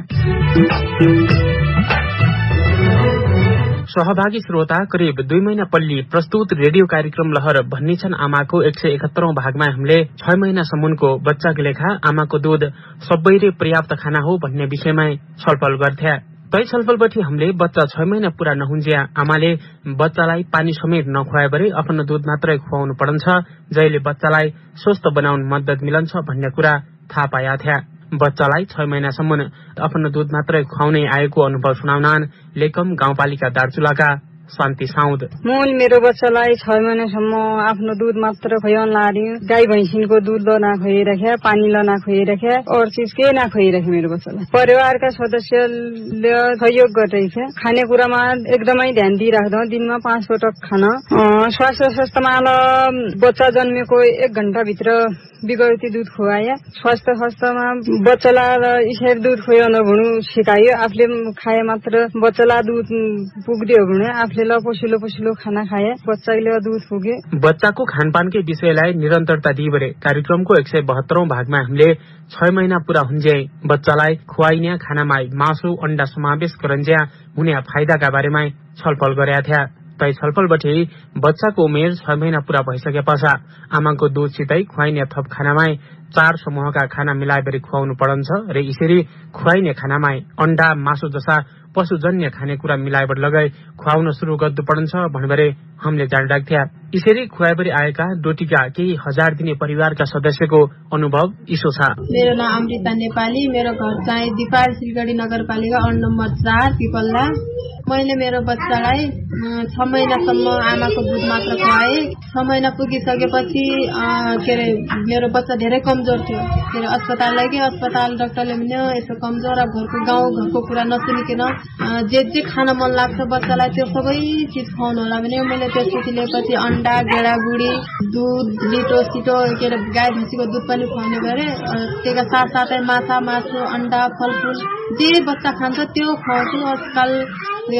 Speaker 12: सहभागी श्रोता, करिब दुई महीना पल्ली प्रस्तुत रेडियो कार्यक्रम लहर भन्ने छन् आमाको एक सय एकहत्तरौं भागमा हामीले छ महिनासम्मको बच्चाको लेखा आमाको दूध सबैले पर्याप्त खाना हो भन्ने विषयमा छलफल गर्थे। तै छलफलपछि हामीले बच्चा छ महिना पूरा नहुन्जिया आमाले बच्चालाई पानी समेत नखुवाएबरे आफ्नो दूध मात्रै खुवाउनु पर्छ, जहिले बच्चालाई स्वस्थ बनाउन मद्दत मिलन्छ भन्ने कुरा थाहा पाया थिए। बच्चालाई छ महिनासम्म आफ्नो दूध मात्रै खुवाउने आएको अनुभव सुनाउनान लेकम गाउँपालिका दार्चुलाका शान्ति साउद।
Speaker 10: मूल मेरो बच्चालाई छ महिनासम्म आफ्नो दूध मात्र खुवाउन लाग्यो। गाई भैँसीको दूध ल नखुवाइराख्या, पानी ल नखुवाइराख्या, और चीज के नखुवाइराख्या मेरो बच्चालाई। परिवारका सदस्यले सहयोग गरिरहेछ। खानेकुरामा एकदमै ध्यान दिइराख्दौ। दिनमा पाँच पटक खान। स्वास्थ्य संस्थामा बच्चा जन्मेको एक घण्टा भित्र विगती दूध खुवाया। स्वास्थ्य संस्थामा बच्चालाई यसरी दूध खुवाउन भुनु सिकायो। आफूले खाए मात्र बच्चालाई दूध पुग्दियो भने आफूले ल पसिलो पसिलो खाना खाए, बच्चाले दूध पुगे।
Speaker 12: बच्चाको खानपानकै विषयलाई निरन्तरता दिइबरे कार्यक्रमको एक सय बहत्तरौं भागमा हामीले छ महिना पूरा हुन्जे बच्चालाई खुवाइने खानामा मासु अण्डा समावेश गरन्ज्या हुने फाइदाका बारेमा छलफल गरेका थिए। तै छलफलपछि बच्चाको उमेर छ महिना पूरा भइसके पछा आमाको दूधसितै खुवाइने थप खानामा चार समूहका खाना मिलाइबरी खुवाउनु पर्छ र यसरी खुवाइने खानामा अण्डा मासु जस्ता पशुजन्य खानेकुरा मिलाइबर लगाई खुवाउन सुरु गर्नु पर्छ भन्ने हामीले जान्डाक थिए। यसरी खुवाइबरी आएका डोटीका केही हजार दिने परिवारका सदस्यको अनुभव इसो छ।
Speaker 13: मेरो नाम अमृता नेपाली, मेरो घर चाहिँ दिपाल सिलगढी नगरपालिका वार्ड नम्बर चार पिपल्ला। मैले मेरो बच्चालाई छ महिनासम्म आमाको दूध मात्र खुवाए। छ महिना पुगिसकेपछि के अरे मेरो बच्चा धेरै कमजोर थियो। के अरे अस्पताल लगे, अस्पताल डाक्टरले भन्यो यसो कमजोर, अब घरको गाउँ घरको कुरा नसुनिकन जे जे खान मन लाग्छ बच्चालाई त्यो सबै चिज खुवाउनु होला भने मैले त्यसपछि लिएपछि अन्डा, गेडागुडी, दूध, लिटो सिटो के अरे गाई भैँसीको दूध पनि खुवाउने गरे। त्यसका साथसाथै माछा मासु अण्डा फलफुल जे बच्चा खान्छ त्यो खुवाउँछु। आजकल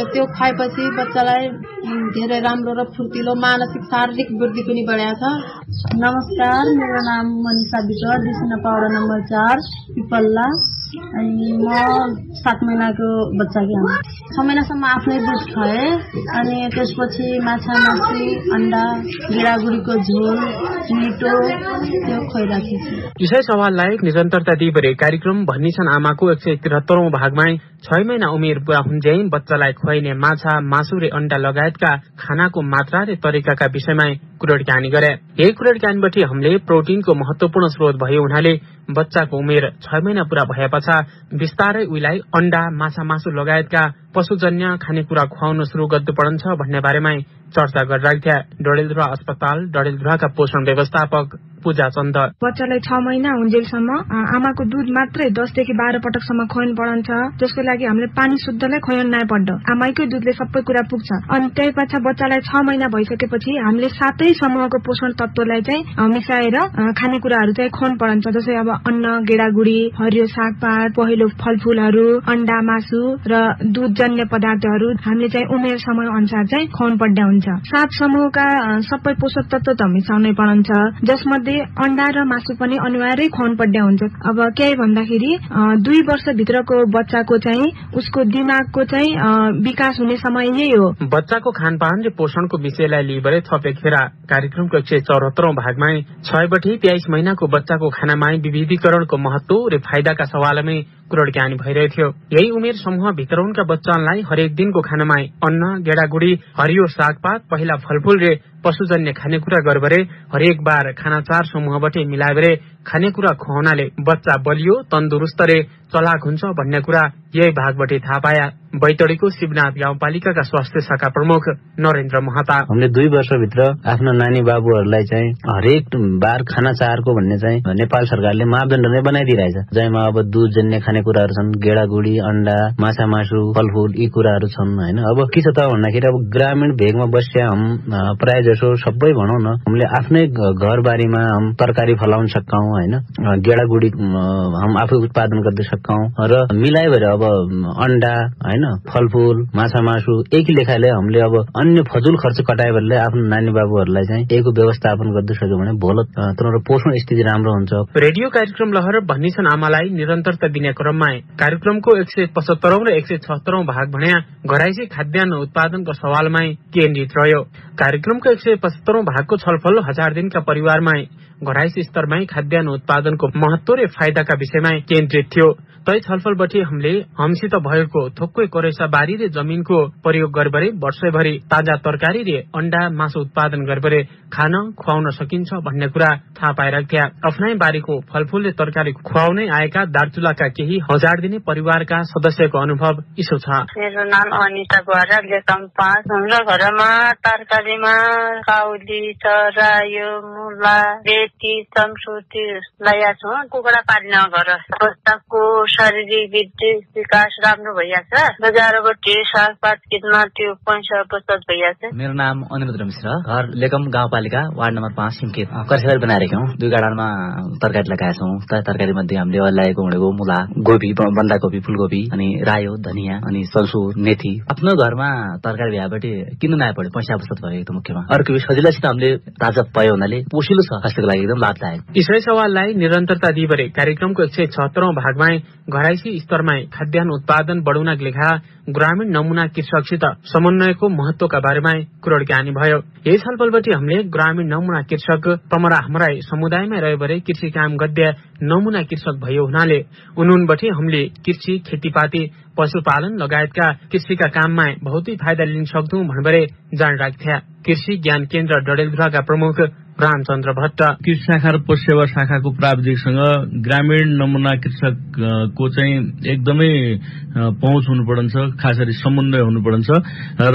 Speaker 13: त्यो खाएपछि बच्चालाई धेरै राम्रो र फुर्तिलो मानसिक शारीरिक वृद्धि पनि बढाएको छ।
Speaker 14: नमस्कार, मेरो नाम मनिषा विक, दिशा पावडा नम्बर चार पिपल्ला। अनि म सात महिनाको बच्चाकी आमा। छ महिनासम्म आफ्नै दुध खुवाए अनि त्यसपछि माछा मासु अन्डा गेडागुडीको झोल मिठो त्यो खुवाइराखेको छु।
Speaker 12: यसै सवाललाई निरन्तरता दिइबरे कार्यक्रम भन्ने छन् आमाको एक सय त्रिहत्तरौं भागमा छ महिना उमेर पूरा हुन्जेै बच्चालाई खुवाइने माछा मासु र अन्डा लगायतका खानाको मात्रा र तरिकाका विषयमा कुराकानी गरे। यही कुराकानीबाट हामीले प्रोटिनको महत्वपूर्ण स्रोत भयो हुनाले बच्चाको उमेर छ महिना पूरा भएपछि बिस्तारै उइलाई अन्डा माछा मासु लगायतका पशुजन्य खानेकुरा खुवाउन सुरु गर्नु पर्छ भन्ने बारेमा चर्चा गरिरहेका थिए डडेलधुरा अस्पताल डडेलधुराका पोषण व्यवस्थापक पूजा चन्द।
Speaker 15: बच्चालाई छ महिना हुन्जेलसम्म आमाको दुध मात्रै दसदेखि बाह्र पटकसम्म खुवाउनु पर्छ, जसको लागि हामीले पानी शुद्धलाई खुवाउनु नै पर्छ। आमाकै दुधले सबै कुरा पुग्छ। अनि त्यही पछि बच्चालाई छ महिना भइसकेपछि हामीले सातै समूहको पोषण तत्त्वलाई चाहिँ मिसाएर खानेकुराहरू चाहिँ खुवाउनु पर्छ, जस्तै अब अन्न गेडागुडी हरियो सागपात पहेँलो फलफूलहरू अन्डा मासु र दुधजन्य पदार्थहरू हामीले चाहिँ उमेर समय अनुसार चाहिँ खुवाउनु पर्ने हुन्छ। सात समूहका सबै पोषक तत्त्व त मिसाउनै पर्छ, जसमध्ये अन्डा र मासु पनि अनिवार्य खुवाउनु पर्ने हुन्छ। अब के भन्दाखेरि दुई वर्षभित्रको बच्चाको चाहिँ उसको दिमागको चाहिँ विकास हुने समय यही हो।
Speaker 12: बच्चाको खानपान र पोषणको विषयलाई लिएर थपेखेर कार्यक्रमको एक सय चौहत्तरौं भागमा छयदेखि तेइस महिनाको बच्चाको खानामा विविधीकरणको महत्व र फाइदाका सवालमै कुराकानी भइरहेको थियो। यही उमेर समूह भित्रका बच्चालाई हरेक दिनको खानामा अन्न गेडागुडी हरियो सागपात पहिला फलफूल र पशुजन्य खानेकुरा गर्बरे हरेक बार खाना चार समूहबाट मिलाएर खानेकुरा खुवाउनाले बच्चा बलियो तन्दुरुस्त र चलाक हुन्छ भन्ने कुरा यही भागबाट थाहा पाया बैतडीको शिवनाथ गाउँपालिकाका स्वास्थ्य शाखा प्रमुख नरेन्द्र महता।
Speaker 16: हामीले दुई वर्षभित्र आफ्नो नानी बाबुहरूलाई चाहिँ हरेक बार खाना चारको भन्ने चाहिँ नेपाल सरकारले मापदण्ड नै बनाइदिइरहेछ, जसमा अब दुधजन्य खानेकुराहरू छन्, गेडागुडी अन्डा माछा मासु फलफूल यी कुराहरू छन् होइन। अब के छ त भन्दाखेरि अब ग्रामीण भेगमा बस्या हम प्राय जसो सबै भनौँ न हामीले आफ्नै घरबारीमा हम तरकारी फलाउन सक्छौँ होइन, गेडागुडी हम आफै उत्पादन गर्न सक्छौँ र मिलाइ भएर अब अन्डा होइन फलफूल माछा मासु एक लेखाले हामीले अब अन्य फजुल खर्च कटाए भने आफ्नो नानी बाबुहरूलाई चाहिँ एकको व्यवस्थापन गर्दै सक्यो भने भोल तिनीहरू पोषण स्थिति राम्रो हुन्छ।
Speaker 12: रेडियो कार्यक्रम लहर भन्ने छन् आमालाई निरन्तरता दिने क्रममा कार्यक्रमको एक सय पचहत्तरौं र एक सय छहत्तरौं भाग भन्या घराइसी खाद्यान्न उत्पादनको सवालमा केन्द्रित रह्यो। कार्यक्रमको एक सय पचहत्तरौं भागको छलफल हजार दिनका परिवारमा घराइसी स्तरमा खाद्यान्न उत्पादनको महत्व र फाइदाका विषयमा केन्द्रित थियो। तै छलफलबाट हामीले हमसित भएको थोक्कै करेसा बारी र जमिनको प्रयोग गरेर वर्षैभरि ताजा तरकारी र अन्डा मासु उत्पादन गरेर खान खुवाउन सकिन्छ भन्ने कुरा थाहा पाइरहेका थिए। आफ्नै बारीको फलफूल र तरकारी खुवाउनै आएका दार्चुलाका केही हजार दिने परिवारका सदस्यको अनुभव यसो छ।
Speaker 17: मेरो नाम अनिता बुहारा लेकम पाँच। हाम्रो घरमा तरकारीमा काउली चरायो मुला बेटी चम्सुटी लगाएको छौँ। कुखुरा पाल्न घर बच्चाको शारीरिक वृद्धि विकास राम्रो भइरहेको छ। बजारबाट सागपात किन्न त्यो पैसा बचत भइरहेको छ।
Speaker 18: मेरो नाम अनिरुद्ध मिश्र, घर लेकम गाउँपालिका वार्ड नम्बर पाँच सिमकेत। करेसाबारी बनाइरहेका हौँ। दुई गाडामा तरकारी लगाएका छौँ। तरकारी मध्ये हामीले लगाएको भनेको मुला गोभी बन्दाकोपी फुलकोपी अनि रायो धनियाँ अनि सल्सुर मेथी। आफ्नो घरमा तरकारी भएबाट किन्नु नआए पऱ्यो, पैसा बचत भयो एकदम मुख्यमा। अर्को सजिलैसित हामीले ताजा पायो हुनाले पोसिलो छ, स्वास्थ्यको लागि एकदम लाभदायक।
Speaker 12: यसै सवाललाई निरन्तरता दिइबरे कार्यक्रमको एक सय छहत्तरौं भागमा घराइसी स्तरमा खाद्यान्न उत्पादन बढाउनका लेखा ग्रामीण नमुना कृषकसित समन्वयको महत्वका बारेमा कुराकानी भयो। यही छलफलबाट हामीले ग्रामीण नमुना कृषक तमरा हाम्रै समुदायमा रहेबरे कृषि काम गद्य नमुना कृषक भयो हुनाले उनीबाट हामीले कृषि खेतीपाती पशुपालन लगायतका कृषिका काममा बहुतै फाइदा लिन सक्छौं भन्ने जानिरहेका थिए। कृषि ज्ञान केन्द्र डडेलधुराका प्रमुख रामचन्द्र भट्ट।
Speaker 19: कृषि शाखा र पशु सेवा शाखाको प्राविधिकसँग ग्रामीण नमुना कृषकको चाहिँ एकदमै पहुँच हुनुपर्छ, खास गरी समन्वय हुनुपर्छ र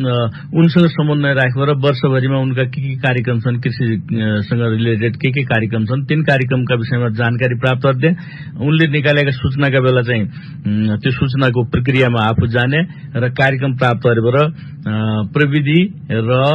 Speaker 19: उनसँग समन्वय राखेर वर्षभरिमा उनका के के कार्यक्रम छन्, कृषिसँग रिलेटेड के के कार्यक्रम छन्, तीन कार्यक्रमका विषयमा जानकारी प्राप्त गर्दै उनले निकालेका सूचनाका बेला चाहिँ त्यो सूचनाको प्रक्रियामा आफू जाने र कार्यक्रम प्राप्त गरेर प्रविधि र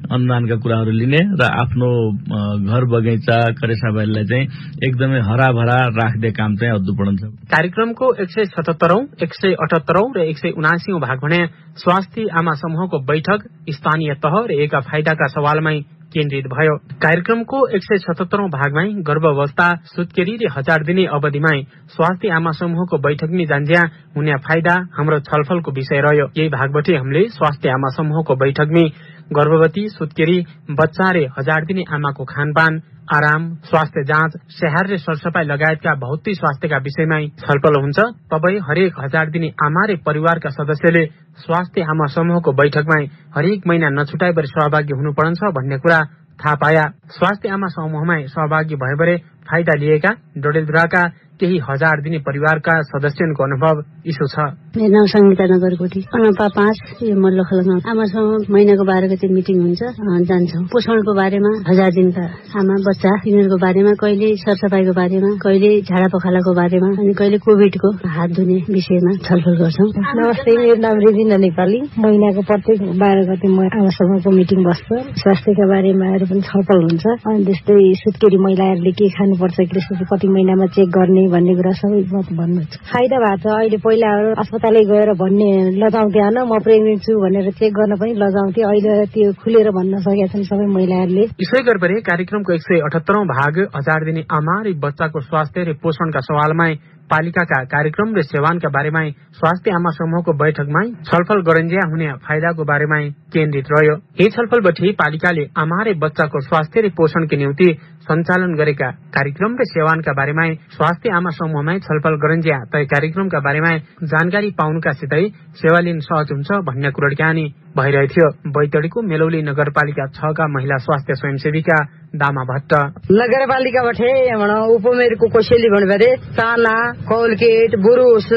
Speaker 19: अन्नदानका कुराहरू लिने र आफ्नो घर बगैँचा करेसाबारीलाई चाहिँ एकदमै हराभरा राख्ने काम चाहिँ अझ बढ्छ।
Speaker 12: कार्यक्रमको एक सय सतहत्तरौं एक सय अठहत्तरौं र एक सय उनासीौं भाग भने स्वास्थ्य आमा समूहको बैठक स्थानीय तह र एका फाइदाका सवालमै केन्द्रित भयो। कार्यक्रमको एक सय सतहत्तरौं भागमै गर्भावस्था सुत्केरी र हजार दिने अवधिमै स्वास्थ्य आमा समूहको बैठकमै जान्ज्या हुने फाइदा हाम्रो छलफलको विषय रह्यो। यही भागबाट हामीले स्वास्थ्य आमा समूहको बैठकमै गर्भवती सुत्केरी बच्चा र हजार दिने आमाको खानपान आराम स्वास्थ्य जाँच स्याहार र सरसफाई लगायतका भौतिक स्वास्थ्यका विषयमै छलफल हुन्छ। तबै हरेक हजार दिने आमा र परिवारका सदस्यले स्वास्थ्य आमा समूहको बैठकमै हरेक महिना नछुटाइबर सहभागी हुनुपर्छ भन्ने कुरा थाहा पाया। स्वास्थ्य आमा समूहमै सहभागी भएबरे फाइदा लिएका डडेलधुराका केही हजार दिने परिवारका सदस्यको अनुभव यसो छ।
Speaker 20: मेरो नाम संगीता नगरकोटी, अनपा पाँच मल्लखलमा आमासँग महिनाको बाह्र गते मिटिङ हुन्छ, जान्छौँ। पोषणको बारेमा हजार दिनका आमा बच्चा तिनीहरूको बारेमा, कहिले सरसफाईको बारेमा, कहिले झाडा पखालाको बारेमा, अनि कहिले कोभिडको हात धुने विषयमा छलफल गर्छौँ।
Speaker 21: नमस्ते, मेरो नाम रेजिना नेपाली। महिनाको प्रत्येक बाह्र गते म आमासँगको मिटिङ बस्छ, स्वास्थ्यका बारेमा पनि छलफल हुन्छ। अनि त्यस्तै सुत्केरी महिलाहरूले के खानुपर्छ, कति महिनामा चेक गर्ने भन्ने कुरा सबै भन्नु फाइदा भएको छ। अहिले पहिला अस्पतालै गएर भन्ने लजाउँथे, म प्रेग्नेन्ट छु भनेर चेक गर्न पनि लजाउँथे, अहिले त्यो खुलेर भन्न सकेका छन् सबै महिलाहरूले।
Speaker 12: यसै गरी कार्यक्रमको एक सय अठहत्तरौं भाग हजार दिने आमा र बच्चाको स्वास्थ्य र पोषणका सवालमै पालिकाका कार्यक्रम र सेवानका बारेमा स्वास्थ्य आमा समूहको बैठकमै छलफल गरिन्ज्या हुने फाइदाको बारेमा केन्द्रित रह्यो। यही छलफलपछि पालिकाले आमा र बच्चाको स्वास्थ्य र पोषणको निम्ति सञ्चालन गरेका कार्यक्रम र सेवानका बारेमा स्वास्थ्य आमा समूहमै छलफल गरिन्ज्या तय कार्यक्रमका बारेमा जानकारी पाउनुका सितै सेवा लिन सहज हुन्छ भन्ने कुराकानी भइरहेथ्यो। बैतडीको मेलौली नगरपालिका छ का महिला स्वास्थ्य स्वयंसेविका दामा भट्ट
Speaker 22: नगरपालिकाबाट उपमेयरको कोसेली भन्नुभयो चाना कोलगेट बुरुस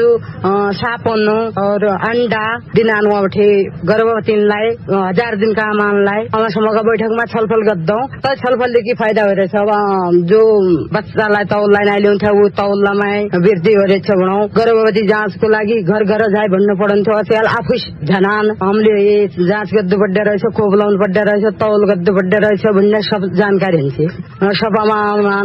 Speaker 22: साबुन और अंडा दिनान उहाँबाट गर्भवतीलाई हजार दिनका आमालाई आमासम्मका बैठकमा छलफल गर्दौं। त छलफलले के फाइदा भइरहेछ, अब जो बच्चालाई तौललाई नै ल्याउँथ्यो ऊ तौलमा वृद्धि भइरहेछ भनौँ। गर्भवती जाँचको लागि घर घर जाइ भन्नु पढन्थ्यो, अचेल आफै झनान हामीले जाँच गर्नु पर्दो रहेछ, खोप लाउनु पर्दो रहेछ, तौल गर्नु पर्दो रहेछ भन्ने सब जानकारी हुन्छ। सभामा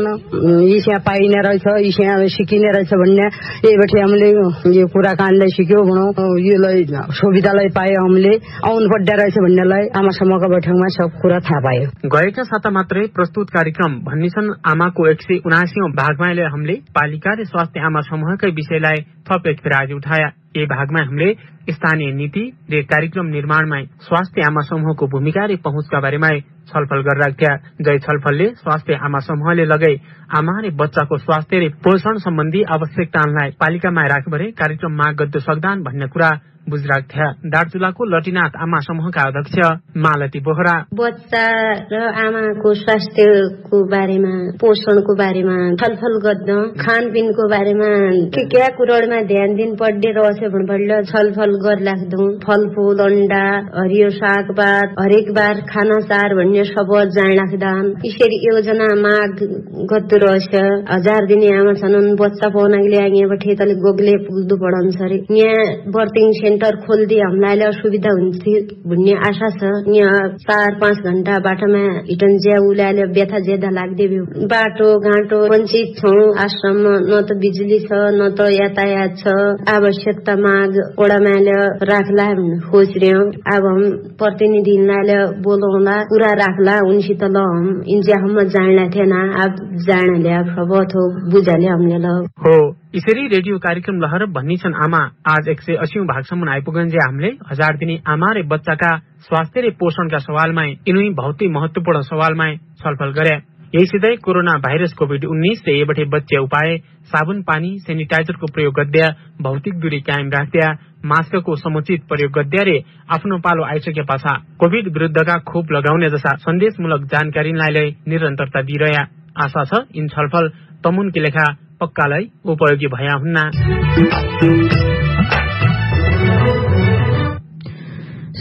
Speaker 22: यी पाइने रहेछ, यी सिकिने रहेछ भन्ने यहीबाट हामीले यो कुराकानीलाई सिक्यो भनौँ। योलाई सुविधालाई पायो, हामीले आउनु पर्दो रहेछ भन्नेलाई आमासम्मको बैठकमा सब कुरा थाहा पायो।
Speaker 12: गएका साता मात्रै प्रस्तुत कार्यक्रम भन्ने छन् आमाको एक सय उनासीौं भागमा हामीले पालिका र स्वास्थ्य आमा समूहकै विषयलाई थप एक फेर आज उठाया। यही भागमा हामीले स्थानीय नीति र कार्यक्रम निर्माणमा स्वास्थ्य आमा समूहको भूमिका र पहुँचका बारेमा छलफल गरिरहेको थियो। जय छलफलले स्वास्थ्य आमा समूहले लगै आमा र बच्चाको स्वास्थ्य र पोषण सम्बन्धी आवश्यकतालाई पालिकामा राख्दै कार्यक्रम माग गर्दै सक्दान भन्ने कुरा बुझिरहेको थियो। दार्चुलाको लटिनाथ आमा समूहका अध्यक्ष मालती बोहरा
Speaker 20: बच्चा र आमाको स्वास्थ्यको बारेमा पोषणको बारेमा छलफल गर्दा खानपिनको बारेमा के क्या कुरामा ध्यान दिन पर्दे रहेछ भन्ने छलफल गरिराख्दौं। फलफूल अंडा हरियो सागपात हरेक बार खाना चार भन्ने सब जान राख्दान। यसरी योजना माग गर्दो रहेछ। हजार दिने आमा छन्, बच्चा पाउनका लागि यहाँबाट तले गोगले पुग्दो पढन्छ रे। यहाँ बर्थिङ सेन्टर खोलिदिए हामीलाई सुविधा हुन्थ्यो भन्ने आशा छ। यहाँ चार पाँच घण्टा बाटोमा हिटन ज्या उलाले व्यथा ज्यादा लाग्दै बाटो घाटो वञ्चित छौँ। आश्रम न त बिजुली छ न त यातायात छ। आवश्यकता माग ओडामाले राख्ला खोज रह्यौं। अब हम प्रतिनिधिलाई बोलाउँला कुरा राख्ला उनसित ल हम इन्जिया हम जान्ला थिएन, अब जान्ले अब सब थो बुझाले हमले ल
Speaker 12: हो। यसरी रेडियो कार्यक्रम लहर भन्ने छन् आमा आज एक सय अस्सीौं भागसम्म आइपुगन्जे हामीले हजार दिने आमा र बच्चाका स्वास्थ्य र पोषणका सवालमा यिनै भौतिक महत्वपूर्ण सवालमा छलफल गरे। यहीसितै कोरोना भाइरस कोभिड उन्नाइस र एबाट बच्चे उपाय साबुन पानी सेनिटाइजरको प्रयोग गर्दै भौतिक दूरी कायम राख्दै मास्कको समुचित प्रयोग गर्दै र आफ्नो पालो आइसके पाछा कोभिड विरुद्धका खोप लगाउने जस्ता सन्देशमूलक जानकारीलाई निरन्तरता दिइरहे। आशा छ यिन छलफल तमुनकी लेखा पक्कालाई उपयोगी भया हुन्न।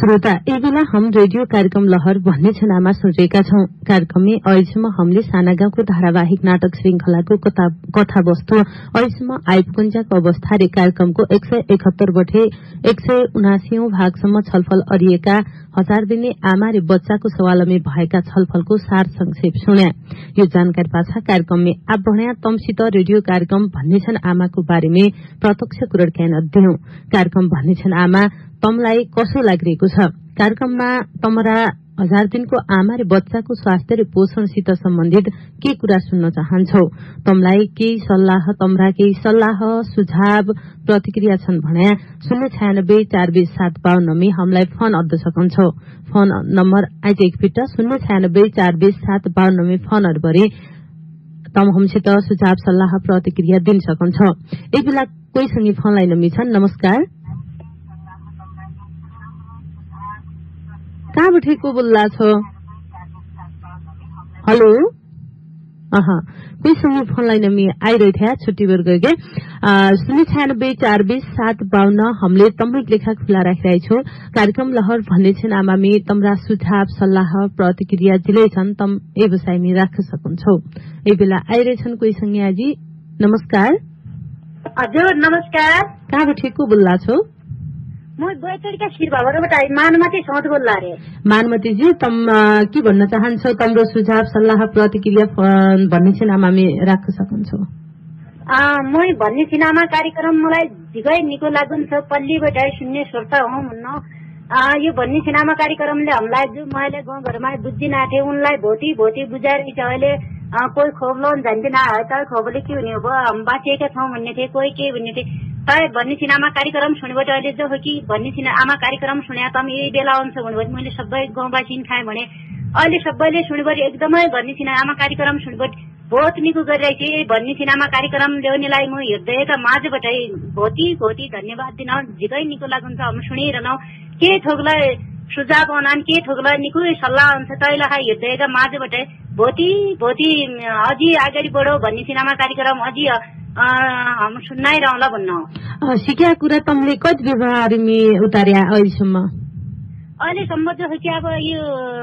Speaker 7: श्रोता यही बेला हम रेडियो कार्यक्रम लहर भन्ने छनामा सोचेका छौं। कार्यक्रमले अहिलेसम्म हामीले साना गाउँको धारावाहिक नाटक श्रृंखलाको कथा वस्तु अहिलेसम्म आइपुगुन्जाको अवस्था रे कार्यक्रमको एक सय एकहत्तर बटे एक सय उनासी भागसम्म छलफल अरिएका हजार दिने आमा रे बच्चाको सवालमा भएका छलफलको सार संक्षेप सुन्या। यो जानकारी पाछा कार्यक्रमले आप बढ़िया तमसित रेडियो कार्यक्रम भन्ने छन् आमाको बारेमा प्रत्यक्ष कुराकानी दियौं। कार्यक्रम भन्ने छन् आमा तमलाई कसो लागिरहेको छ? कार्यक्रममा तमरा हजार दिनको आमा र बच्चाको स्वास्थ्य र पोषणसित सम्बन्धित के कुरा सुन्न चाहन्छौ? तमलाई केही सल्लाह तमरा केही सल्लाह सुझाव प्रतिक्रिया छन् भने शून्य छयानब्बे चार बीस सात बावन्नमी हामीलाई फोन अद्द सकन्छौ। फोन नम्बर आज एक फिट शून्य छयानब्बे चार बीस सात बावन्नमी फोनहरू भरि तम हमसित सुझाव सल्लाह प्रतिक्रिया दिन सकन्छौ। एक बेला कोहीसँग फोन लाइनमा छन्। नमस्कार, कहाँबाट को बोल्ला छ? हेलो, अहा कोहीसँग फोन लाइनमा आइरहेको छुट्टी बेर गए शून्य छयानब्बे चार बीस सात बावन्न हामीले तम्मै लेखा खुला राखिरहेछौ। कार्यक्रम लहर भन्ने छन् आमामी तमरा सुझाव सल्लाह प्रतिक्रिया दिलै छन् तम व्यवसायमा राख्न सक्छौ। यही बेला आइरहेछन् कोहीसँग आजी। नमस्कार।
Speaker 1: हजुर नमस्कार।
Speaker 7: कहाँबाट को बोल्ला छौ?
Speaker 1: म बैतडीका शिरबाबाट मानमती सौद बोल्ला रे।
Speaker 7: मानमती जी तम के भन्न चाहन्छौ? तम्रो सुझाव सल्लाह प्रतिक्रिया भन्ने सिनेमामा राख्न सक्छौ।
Speaker 1: म भन्ने सिनेमा कार्यक्रम मलाई झिकै निको लाग्छ। पल्लीबाट शून्य श्रोता हो भन्न यो भन्ने सिनेमा कार्यक्रमले हामीलाई जो मैले गाउँघरमा बुझ्दिन आथे उनलाई भोटी भोटी बुझाएर अहिले कोही खोप्लो जान्दिन आयो त खोपले के हुने हो हम बाँचिएका छौँ भन्ने थिए, कोही के भन्ने थिए। तर भन्ने सिनेमा कार्यक्रम सुनेबाट अहिले जो हो कि भन्ने सिनेमा कार्यक्रम सुने त यही बेला आउँछ भन्नुभयो। मैले सबै गाउँवासी खाएँ भने अहिले सबैले सुनेबाट एकदमै भन्ने सिनेमा कार्यक्रम सुनेबाट बहुत निको गरिरहेको भन्ने सिनेमा कार्यक्रम ल्याउनेलाई म हृदयका माझबाट भोटी भोटी धन्यवाद दिन झिकै निको लाग्छ। हम सुनिरहनौ के थोकलाई सुझाव अनान के थोकलाई निको सल्लाह हुन्छ तैलाई हृदयका माझबाट भोटी भोटी अझै अगाडि बढो भन्ने सिनेमा कार्यक्रम अझै हम सुनाइरहला भन्न।
Speaker 7: सिक्या कुरा तमले कति व्यवहारमा उतार्या अहिलेसम्म?
Speaker 1: अहिलेसम्म जो हो कि अब यो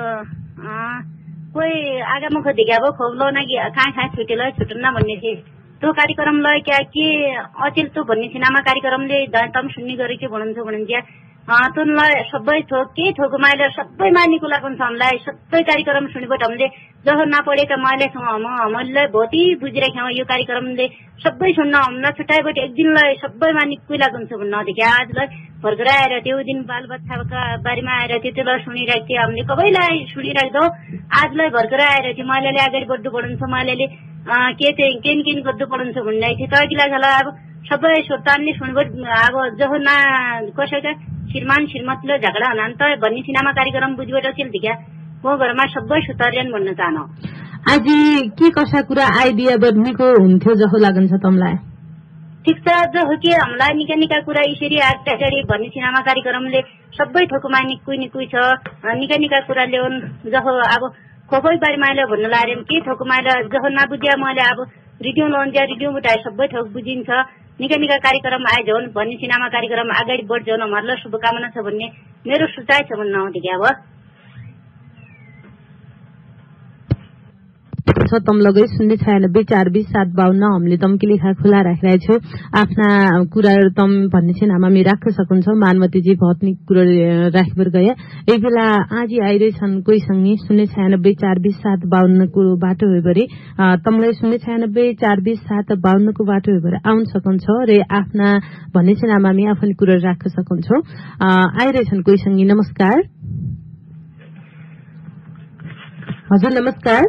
Speaker 1: कोही आगामुख देखाबो खोप्लो न कहाँ कहाँ छुटेल छुटुन्न भन्ने थिए। त्यो कार्यक्रमलाई क्या के अचेल त्यो भन्ने सिनेमा कार्यक्रमले तम सुन्ने गरेको भन्नुहुन्छ भन्नुहुन्छ तुनलाई सबै थोक के थोक माइले सबै मानिको लाग्छ हामीलाई सबै कार्यक्रम सुनेबाट हामीले जहाँ नपढेका मैले हामीले भोटी बुझिरहेको यो कार्यक्रमले सबै सुन्न हामीलाई छुट्याएबाट एक दिनलाई सबै मानिको लाग्छ भन्नदेखि आजलाई भर्खर आएर त्यो दिन बाल बच्चाका बारेमा आएर त्यो त्यसलाई सुनिरहेको थियो। हामीले सबैलाई सुनिरहेको आजलाई भर्खर आएर थियो मैले अगाडि बढ्नु पर्छ मैले के चाहिँ केन केन गर्नु पर्छ भन्ने थियो। तैँलाई अब सबै श्रोताले सुनेबाट अब जहाँ न कसैका श्रीमान श्रीमतीले झगडा हुन त भन्ने सिनेमा कार्यक्रम बुझ्बाट अचेल दिख्या म घरमा सबै सुतार्यन भन्न चाहनु।
Speaker 7: आज के कसा कुरा आइडिया निको हुन्थ्यो जस्तो लाग्छ तमलाई?
Speaker 1: ठिक छ जो हो कि हामीलाई निका निका कुरा यसरी अगाडि भन्ने सिनेमा कार्यक्रमले सबै ठोकुमा निकै निकै छ निका निका कुरा ल्याउन् जस्तो अब खोपै बारेमा अहिले भन्नु लाग्यो के ठोकुमा जस्तो नबुझ्या मैले अब रेडियो लाउन्ज्या रेडियोबाट सबै ठोक बुझिन्छ निका निका कार्यक्रम आए जाउन् भन्ने सिनेमा कार्यक्रम अगाडि बढ जाउन् हामीलाई शुभकामना छ भन्ने मेरो सुझाव छ भन्न आउँथ्यो। अब
Speaker 7: छ तम लगै शून्य छयानब्बे चार बीस सात बावन्न हामीले तमकी लेखा खुला राखिरहेको छौँ। आफ्ना कुराहरू तम भन्ने चाहिँ हामी राख्न सक्छौँ। मानवतीजी बहुत निक कुरा राखिबर गए एक बेला आज आइरहेछन् कोहीसँग शून्य छयानब्बे चार बीस सात बावन्नको बाटो भएभरि तमलाई शून्य छयानब्बे चार बीस सात बावन्नको बाटो भएभरि आउन सक्छ र आफ्ना भन्ने चाहिँ हामी आफ्नो कुरा राख्न सक्छौँ। आइरहेछन् कोहीसँग। नमस्कार। हजुर नमस्कार।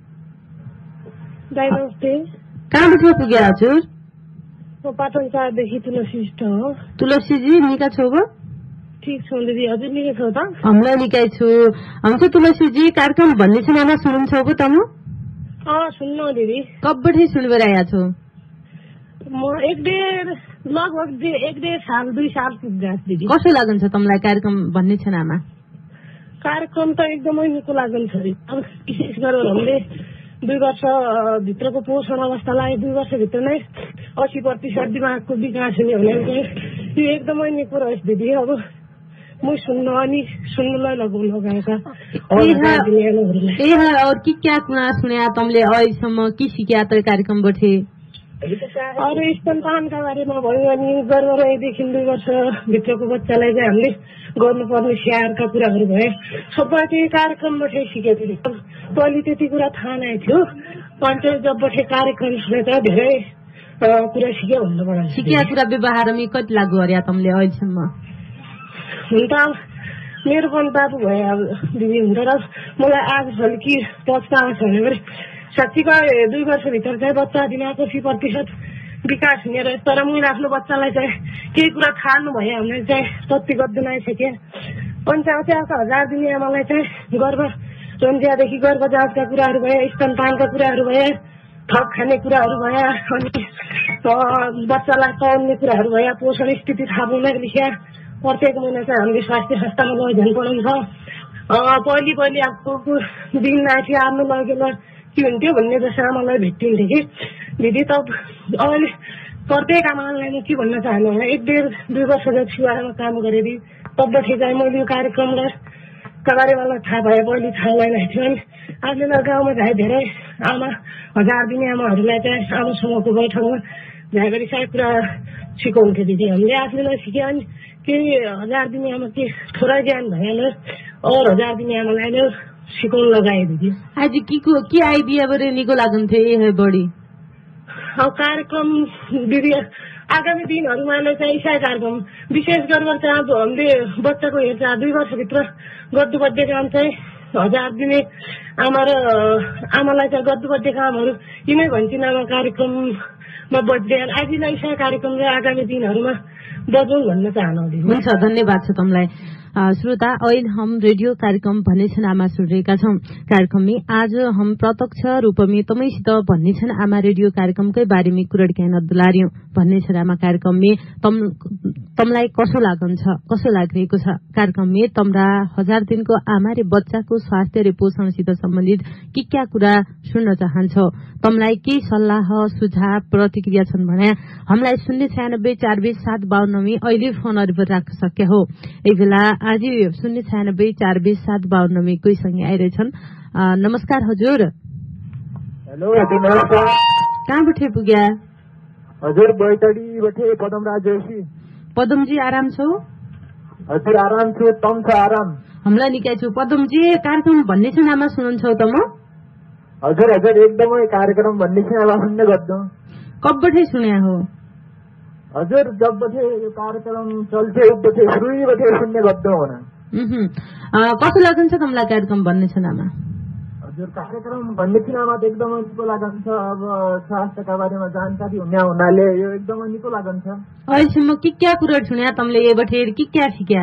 Speaker 6: नमस्ते।
Speaker 7: कहाँबाट पुगे हजुर?
Speaker 6: म पाटन चारदेखि तुलसी हो।
Speaker 7: तुलसीजी निका छौ?
Speaker 6: ठिक छु दिदी, हजुर निकै छौ त?
Speaker 7: हामीलाई निकै छु। हुन्छ तुलसीजी कार्यक्रम भन्ने सिनेमा सुन्छौ पो तम?
Speaker 6: अँ सुन्नु दिदी।
Speaker 7: कबबाट सुन्बर आया छौ?
Speaker 6: म एक डेढ लगभग एक डेढ साल दुई साल पुग्दा दिदी।
Speaker 7: कसो लाग्छ तमलाई कार्यक्रम भन्ने सिनेमा?
Speaker 6: कार्यक्रम त एकदमै निको लाग्छ। अब विशेष गरेर हामीले दुई वर्ष भित्रको पोषण अवस्थालाई दुई वर्षभित्र नै अस्सी प्रतिशत दिमागको विकास हुने भने यो एकदमै निको रहेछ दिदी। अब म सुन्न अनि सुन्नुलाई लगाउन गएका
Speaker 7: ए और की क्या कुना सुने तमले अहिलेसम्म के सिक्या त कार्यक्रमबाट
Speaker 6: अरू स्तनपानका बारेमा भयो अनि गर्भवतीदेखि दुई वर्षभित्रको बच्चालाई चाहिँ हामीले गर्नुपर्ने स्याहारका कुराहरू भए सबै त्यही कार्यक्रमबाट सिकेको थिएँ। पहिले त्यति कुरा थाहा नै थियो अनि जबबाट कार्यक्रम सुने त धेरै कुरा सिक्यो भन्नुपर्छ।
Speaker 7: सिक्या कुरा व्यवहारमा कति लागु गर्या तमले अहिलेसम्म?
Speaker 6: हुन त मेरो पनि बाबु भए अब दिदी हुन्छ र मलाई आजभोलि कि पछतावा छ भने साँच्चीको दुई वर्षभित्र चाहिँ बच्चा दिमागको सी प्रतिशत विकास हुने रहेछ। तर मैले आफ्नो बच्चालाई चाहिँ केही कुरा थाहा नभए हामीले चाहिँ तत्ति गर्दैन आइसकेँ। पञ्चायत हजार दिने आमालाई चाहिँ गर्भ रन्जियादेखि गर्भ जाँचका कुराहरू भए, स्तनपानका कुराहरू भए, थप खाने कुराहरू भए, अनि बच्चालाई पाउने कुराहरू भए, पोषण स्थिति थाहा पाउनको लेखिया प्रत्येक महिना चाहिँ हामीले स्वास्थ्य संस्थामा लैजानु पढाउँछ। पहिले पहिले आफूको दिन आएको थियो आफ्नो लगेर के हुन्थ्यो भन्ने जस्तो आमालाई भेटिन्थ्यो कि दिदी त अहिले प्रत्येक आमालाई म के भन्न चाहनु भने एक डेढ दुई वर्ष जति छुवामा काम गरेँ तबबाट चाहिँ मैले यो कार्यक्रमलाई का बारेमा थाहा भए पहिले थाहा लागेको थियो। अनि आजले गाउँमा चाहिँ धेरै आमा हजार दिने आमाहरूलाई चाहिँ आमा समूहको बैठकमा झ्या गरी सबै कुरा सिकाउँथ्यो दिदी हामीले आफूलाई सिक्यो। अनि केही हजार दिने आमा के थोरै ज्ञान भएन और हजार दिने आमालाई सिकाउन लगाए दिदी।
Speaker 7: आज के को के आइडिया बरे निको लाग्थ्यो ए बढी
Speaker 6: अब कार्यक्रम दिदी आगामी दिनहरूमा चाहिँ इसाई कार्यक्रम विशेष गरेर चाहिँ अब हामीले बच्चाको हेरचाह दुई वर्षभित्र गर्नुपर्ने काम चाहिँ हजार दिने आमा र आमालाई चाहिँ गर्नुपर्ने कामहरू यिनै भन्चिनामा कार्यक्रममा बढ्दै आजलाई इसाई कार्यक्रमले आगामी दिनहरूमा बजाउँ भन्न चाहन्छु।
Speaker 7: हुन्छ, धन्यवाद छ तमलाई। श्रोता ऑयल हम रेडियो कार्यक्रम भन्ने छन् आमा सुनिरहेका छौं। कार्यक्रम में आज हम प्रत्यक्ष रूप में तमैसित भन्ने छन् आमा रेडियो कार्यक्रमकै बारेमा कुराकानी दुलार्यौं। भन्ने छन् आमा कार्यक्रम में तम तमलाई कसो लागन्छ कसो लागिरहेको छ? कार्यक्रम में तमरा हजार दिनको आमा रे बच्चाको स्वास्थ्य र पोषणसित सम्बन्धित के क्या कुरा सुन्न चाहन्छौ? तमलाई के सल्लाह सुझाव प्रतिक्रिया छन् भने हामीलाई शून्य छयानब्बे चार बीस सात बावन्न में अहिले फोनहरू पर राख्न सक्या हो। एक बेला आज शून्य छयानब्बे चार बीस सात बावन्न में कोही सँगै आइरहेछन्। नमस्कार हजुर।
Speaker 4: हेलो हजुर, नमस्कार।
Speaker 7: कहाँबाट पुग्या?
Speaker 4: हजुर बैतडीबाट पदमराज जोशी।
Speaker 7: पदमजी आराम छौ?
Speaker 4: हजुर आराम छु, तम छ आराम?
Speaker 7: हामीलाई निकै छु। पदमजी कार्यक्रम भन्ने छ नामा सुन्न्छौ त म?
Speaker 4: हजुर हजुर एकदमै कार्यक्रम भन्ने छ नामा सुन्ने गर्छु।
Speaker 7: कबबाटै सुन्या हो?
Speaker 4: हजुर जबबाटै यो कार्यक्रम चल्थ्यो उबबाटै सुरुबाटै सुन्ने गर्छु होला।
Speaker 7: हम्म कस्तो लाग्छ तमलाई कार्यक्रम भन्ने छ नामा?
Speaker 4: हजुर कार्यक्रम भन्ने छ नामा त एकदमै निको लाग्छ। अब स्वास्थ्यका बारेमा जानकारी हुने हुनाले यो एकदमै निको लाग्छ।
Speaker 7: अहिलेसम्म के क्या कुरा सुन्या तमले एबाटै के क्या सिक्या?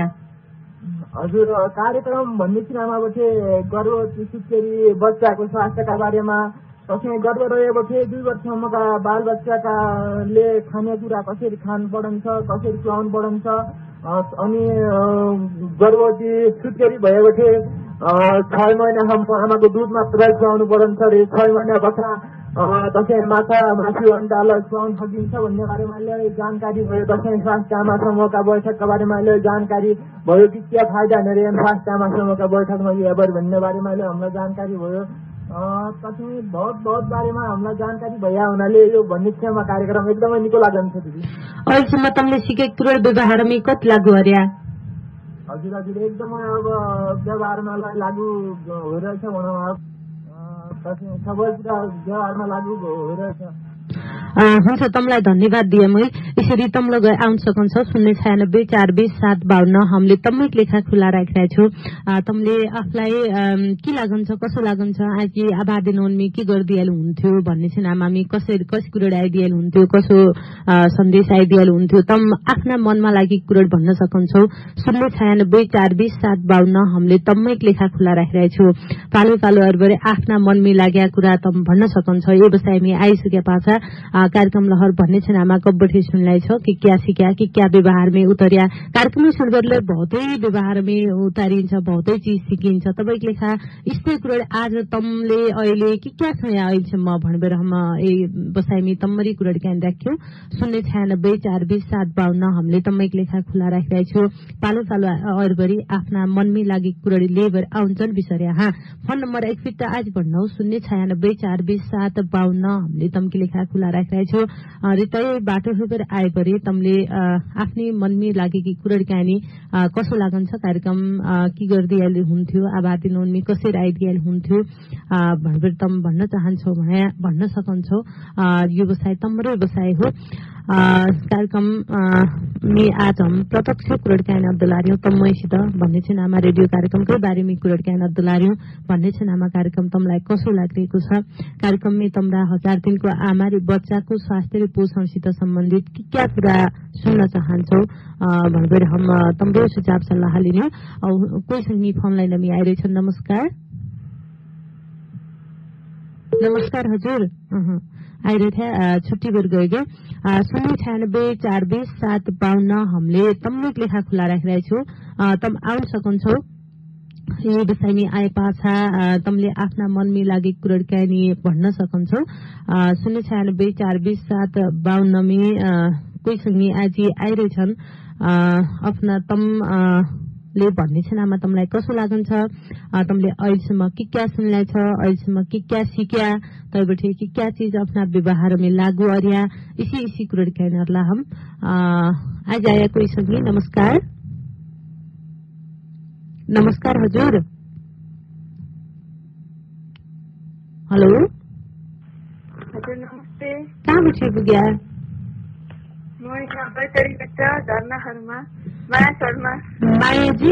Speaker 4: हजुर कार्यक्रम भन्ने छ नामाबाट गर्भवती सुत्केरी बच्चाको स्वास्थ्यका बारेमा कसै गर्भ रहेपछि दुई वर्षसम्मका बाल बच्चाकाले खानेकुरा कसरी खानु पर्छ, कसरी खुवाउनु पर्छ, अनि गर्भवती सुत्केरी भएपछि छ महिनासम्म आमाको दुध मात्रै खुवाउनु पर्छ रे, छ महिना बच्चा दसैँ माछा मासु अन्डालाई खुवाउन सकिन्छ भन्ने बारेमा अहिले जानकारी भयो। दसैँ स्वास्थ्य आमा समूहका बैठकका बारेमा अहिले जानकारी भयो कि के फाइदा हुने रे स्वास्थ्य आमा समूहका बैठकमा एबर भन्ने बारेमा अहिले हामीलाई जानकारी भयो। कसै बहुत बहुत बारेमा हामीलाई जानकारी भइया हुनाले यो भन्ने छमा कार्यक्रम एकदमै निको लाग्छ दिदी।
Speaker 7: अहिलेसम्म तमले सिकेको कुरा व्यवहारमा कति लागू गर्या?
Speaker 4: हजुर हजुर एकदमै अब व्यवहारमा लागू भइरहेछ भनौँ। अब सबै कुरा व्यवहारमा लागू भइरहेछ।
Speaker 7: हुन्छ, तमलाई धन्यवाद दिए मैले। यसरी तमले गए आउन सक्नुहुन्छ शून्य छयानब्बे चार बीस सात बावन्न। हामीले तमै लेखा खुला राखिरहेको छु। तमले आफूलाई के लाग्छ कसो लाग्छ आज आबादी नोनमी के गरिदिएल हुन्थ्यो भन्ने चाहिँ आमामी कसरी कस कुरा आइदिएल हुन्थ्यो, कसो सन्देश आइदिएल हुन्थ्यो, तम आफ्ना मनमा लागेको कुरा भन्न सक्छौ। शून्य छयानब्बे चार बीस सात बावन्न हामीले तमै लेखा खुला राखिरहेको छु। पालो पालो अरूबरे आफ्ना मनमी लागेका कुरा तम भन्न सक्छौ। यो विषयमा आइसके पाछा कार्यक्रम लहर भन्ने छनामा कब्बठी सुनलाई छ कि क्या सिक्या कि क्या व्यवहार में उतरिया कार्यक्रम सुनगरले बहुतै व्यवहार में उतारिन्छ बहुतै चीज सिकिन्छ तपाईको लेखा यस्तै कुरा आज तमले अहिले कि क्या सुन्या अहिलेसम्म भन्बेर हम ए बसाइमी तम्मरी कुरा क्यान राख्यो शून्य छयानब्बे चार बीस सात बाउन्न हामीले तम्मैको लेखा खुला राखिरहेको छु पालो सालो अरबरी आफ्ना मनमी लागि कुरा लेबर आउँछन् बिसर्या हा फोन नम्बर एक फिट आज भन्नु शून्य छयानब्बे चार बीस सात बाउन्न हामीले तम्की लेखा खुला राखिरहेको छु रितै बाटो हुँदै आएपरि तमले आफ्नै मनमी लागेकी कुरा क्यानी कसो लागन्छ कार्यक्रम के गर्दियाले हुन्थ्यो आबादी नोनमी कसरी आइदियाले हुन्थ्यो भनेर तम भन्न चाहन्छौ भने भन्न सकन्छौ यो व्यवसाय तम्रो व्यवसाय हो कार्यक्रम में आज हम प्रत्यक्ष कुरडक्यान अब्दुलारियों तमैसित भन्ने छ नामा रेडियो कार्यक्रमकै बारेमा कुरडक्यान अब्दुलारियों भन्ने छ नामा कार्यक्रम तमलाई कसो लागिरहेको छ कार्यक्रम में तमरा हजार दिनको आमारी बच्चाको स्वास्थ्य र पोषणसित सम्बन्धित के क्या कुरा सुन्न चाहन्छौ भनेर हम तम्रो सुझाव सल्लाह लिने कोही संगी फोन लाइन में आइरहेछन् नमस्कार नमस्कार हजुर आइरहेथे छुट्टी बेर गयो शून्य छयानब्बे चार बीस सात बाउन्न हामीले तम्मै लेखा खुला राखिरहेको छु तम आउन सकन्छौ यो विषयमा आए पाछा तमले आफ्ना मनमी लागेको कुरा क्यानी भन्न सकन्छौ शून्य छयानब्बे चार बीस सात बाउन्न में कोही संगी आज आइरहेछन् आफ्ना तम ले भन्ने छ नामा तमलाई कसो लागन्छ तमले अहिलेसम्म के क्या सुन्लाई छ अहिलेसम्म के क्या सिक्या तैबठे के क्या चीज अपना व्यवहार में लागू अरिया इसी इसी कुरा कहनरला हम आज आया कोई संगी नमस्कार नमस्कार हजुर हेलो
Speaker 3: हजुर नमस्ते
Speaker 7: कहाँ बसे पुग्या
Speaker 3: म यहाँ बैतडीबाट धर्नाहरूमा माया शर्मा
Speaker 7: मायाजी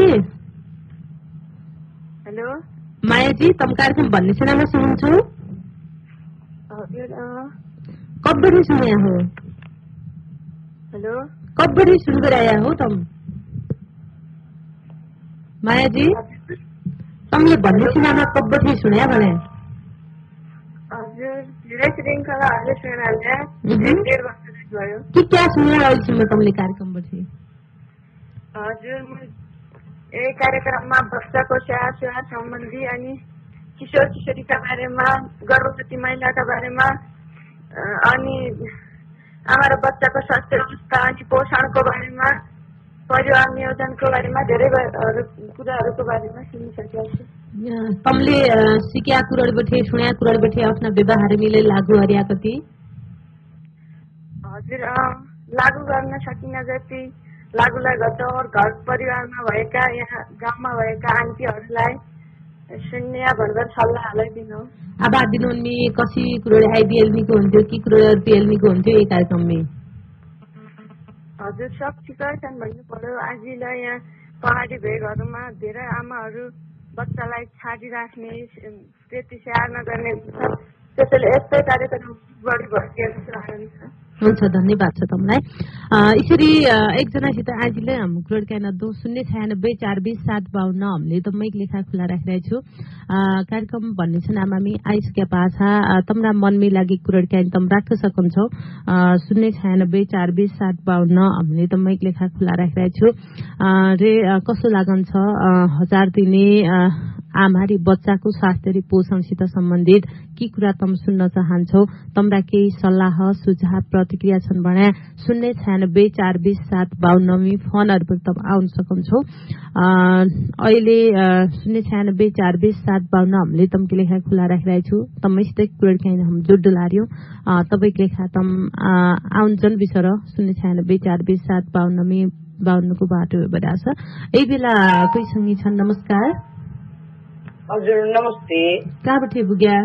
Speaker 3: हेलो
Speaker 7: मायाजी तम कार्यक्रम भन्ने छ नाम सुन्छु
Speaker 3: हजुर
Speaker 7: कब बड़ी सुन्या हो
Speaker 3: हेलो
Speaker 7: कब बड़ी सुन कर आया हो तम मायाजी तमले भन्ने छ नाम कब बड़ी सुन्या भने
Speaker 3: हजुर धेरै श्रृङ्खला हजुर सुनाले एक डेढ वर्ष भयो
Speaker 7: के क्या सुन्या अहिलेसम्म तमले कार्यक्रमबाट
Speaker 3: हजुर यही कार्यक्रममा बच्चाको सेवा सेवा सम्बन्धी अनि किशोर किशोरीका बारेमा गर्भवती महिलाका बारेमा अनि आमा र बच्चाको स्वास्थ्य अवस्था अनि पोषणको बारेमा परिवार नियोजनको बारेमा धेरै कुराहरूको बारेमा सुनिसकेको छु
Speaker 7: तमले सिक्या कुराबाट सुन्या कुराबाट आफ्ना व्यवहार मिले लागू अर्या कति
Speaker 3: हजुर लागू गर्न सकिन जति लागूलाई गर्छौं घर परिवारमा भएका यहाँ गाउँमा भएका आन्टीहरूलाई सुन्ने भनेर सल्लाह हालिदिनु
Speaker 7: आबादी नोनमी कसी कुरो आइडिएलमीको हुन्थ्यो कि कुरो पिएलमीको हुन्थ्यो यो कार्यक्रममा
Speaker 3: हजुर सब ठिकै छन् भन्नु पर्यो आजलाई यहाँ पहाडी भेगहरूमा धेरै आमाहरू बच्चालाई छाडिराख्ने त्यति स्याहार नगर्ने हुन्छ त्यसैले यस्तै कार्यक्रम बढी भइसकेको छ
Speaker 7: हुन्छ धन्यवाद छ तमलाई यसरी एकजनासित आजले हाम्रो कुरडक्यान दो शून्य छयानब्बे चार बीस सात बाउन्न हामीले तम्मै लेखा खुला राखिरहेको छु कार्यक्रम भन्ने छ नामामी आइसक्या पाछा तमरा मनमी लागि कुरडक्यान तम राख्न सकन्छौ शून्य छयानब्बे चार बीस सात बाउन्न हामीले तम्मै लेखा खुला राखिरहेको छु रे कसो लागन्छ हजार दिने आमारी बच्चाको स्वास्थ्य र पोषणसित सम्बन्धित के कुरा तम सुन्न चाहन्छौ तमरा केही सल्लाह सुझाव प्रतिक्रिया छन् भने शून्य छयानब्बे चार बीस सात बाउन्नमी फोनहरू तम आउन सकन्छौ अहिले शून्य छयानब्बे चार बीस सात बाउन्न हामीले तमको लेखा खुला राखिरहेको छु तमैसित कुरा काहीँ हम जुड्डो लार्यो तपाईँको लेखा तम आउन जन बिसर शून्य छयानब्बे चार बीस सात बाउन्नमी बाउन्नको बाटो बढा छ यही बेला कोही संगी छन् नमस्कार
Speaker 9: हजुर नमस्ते
Speaker 7: कहाँबाट पुग्या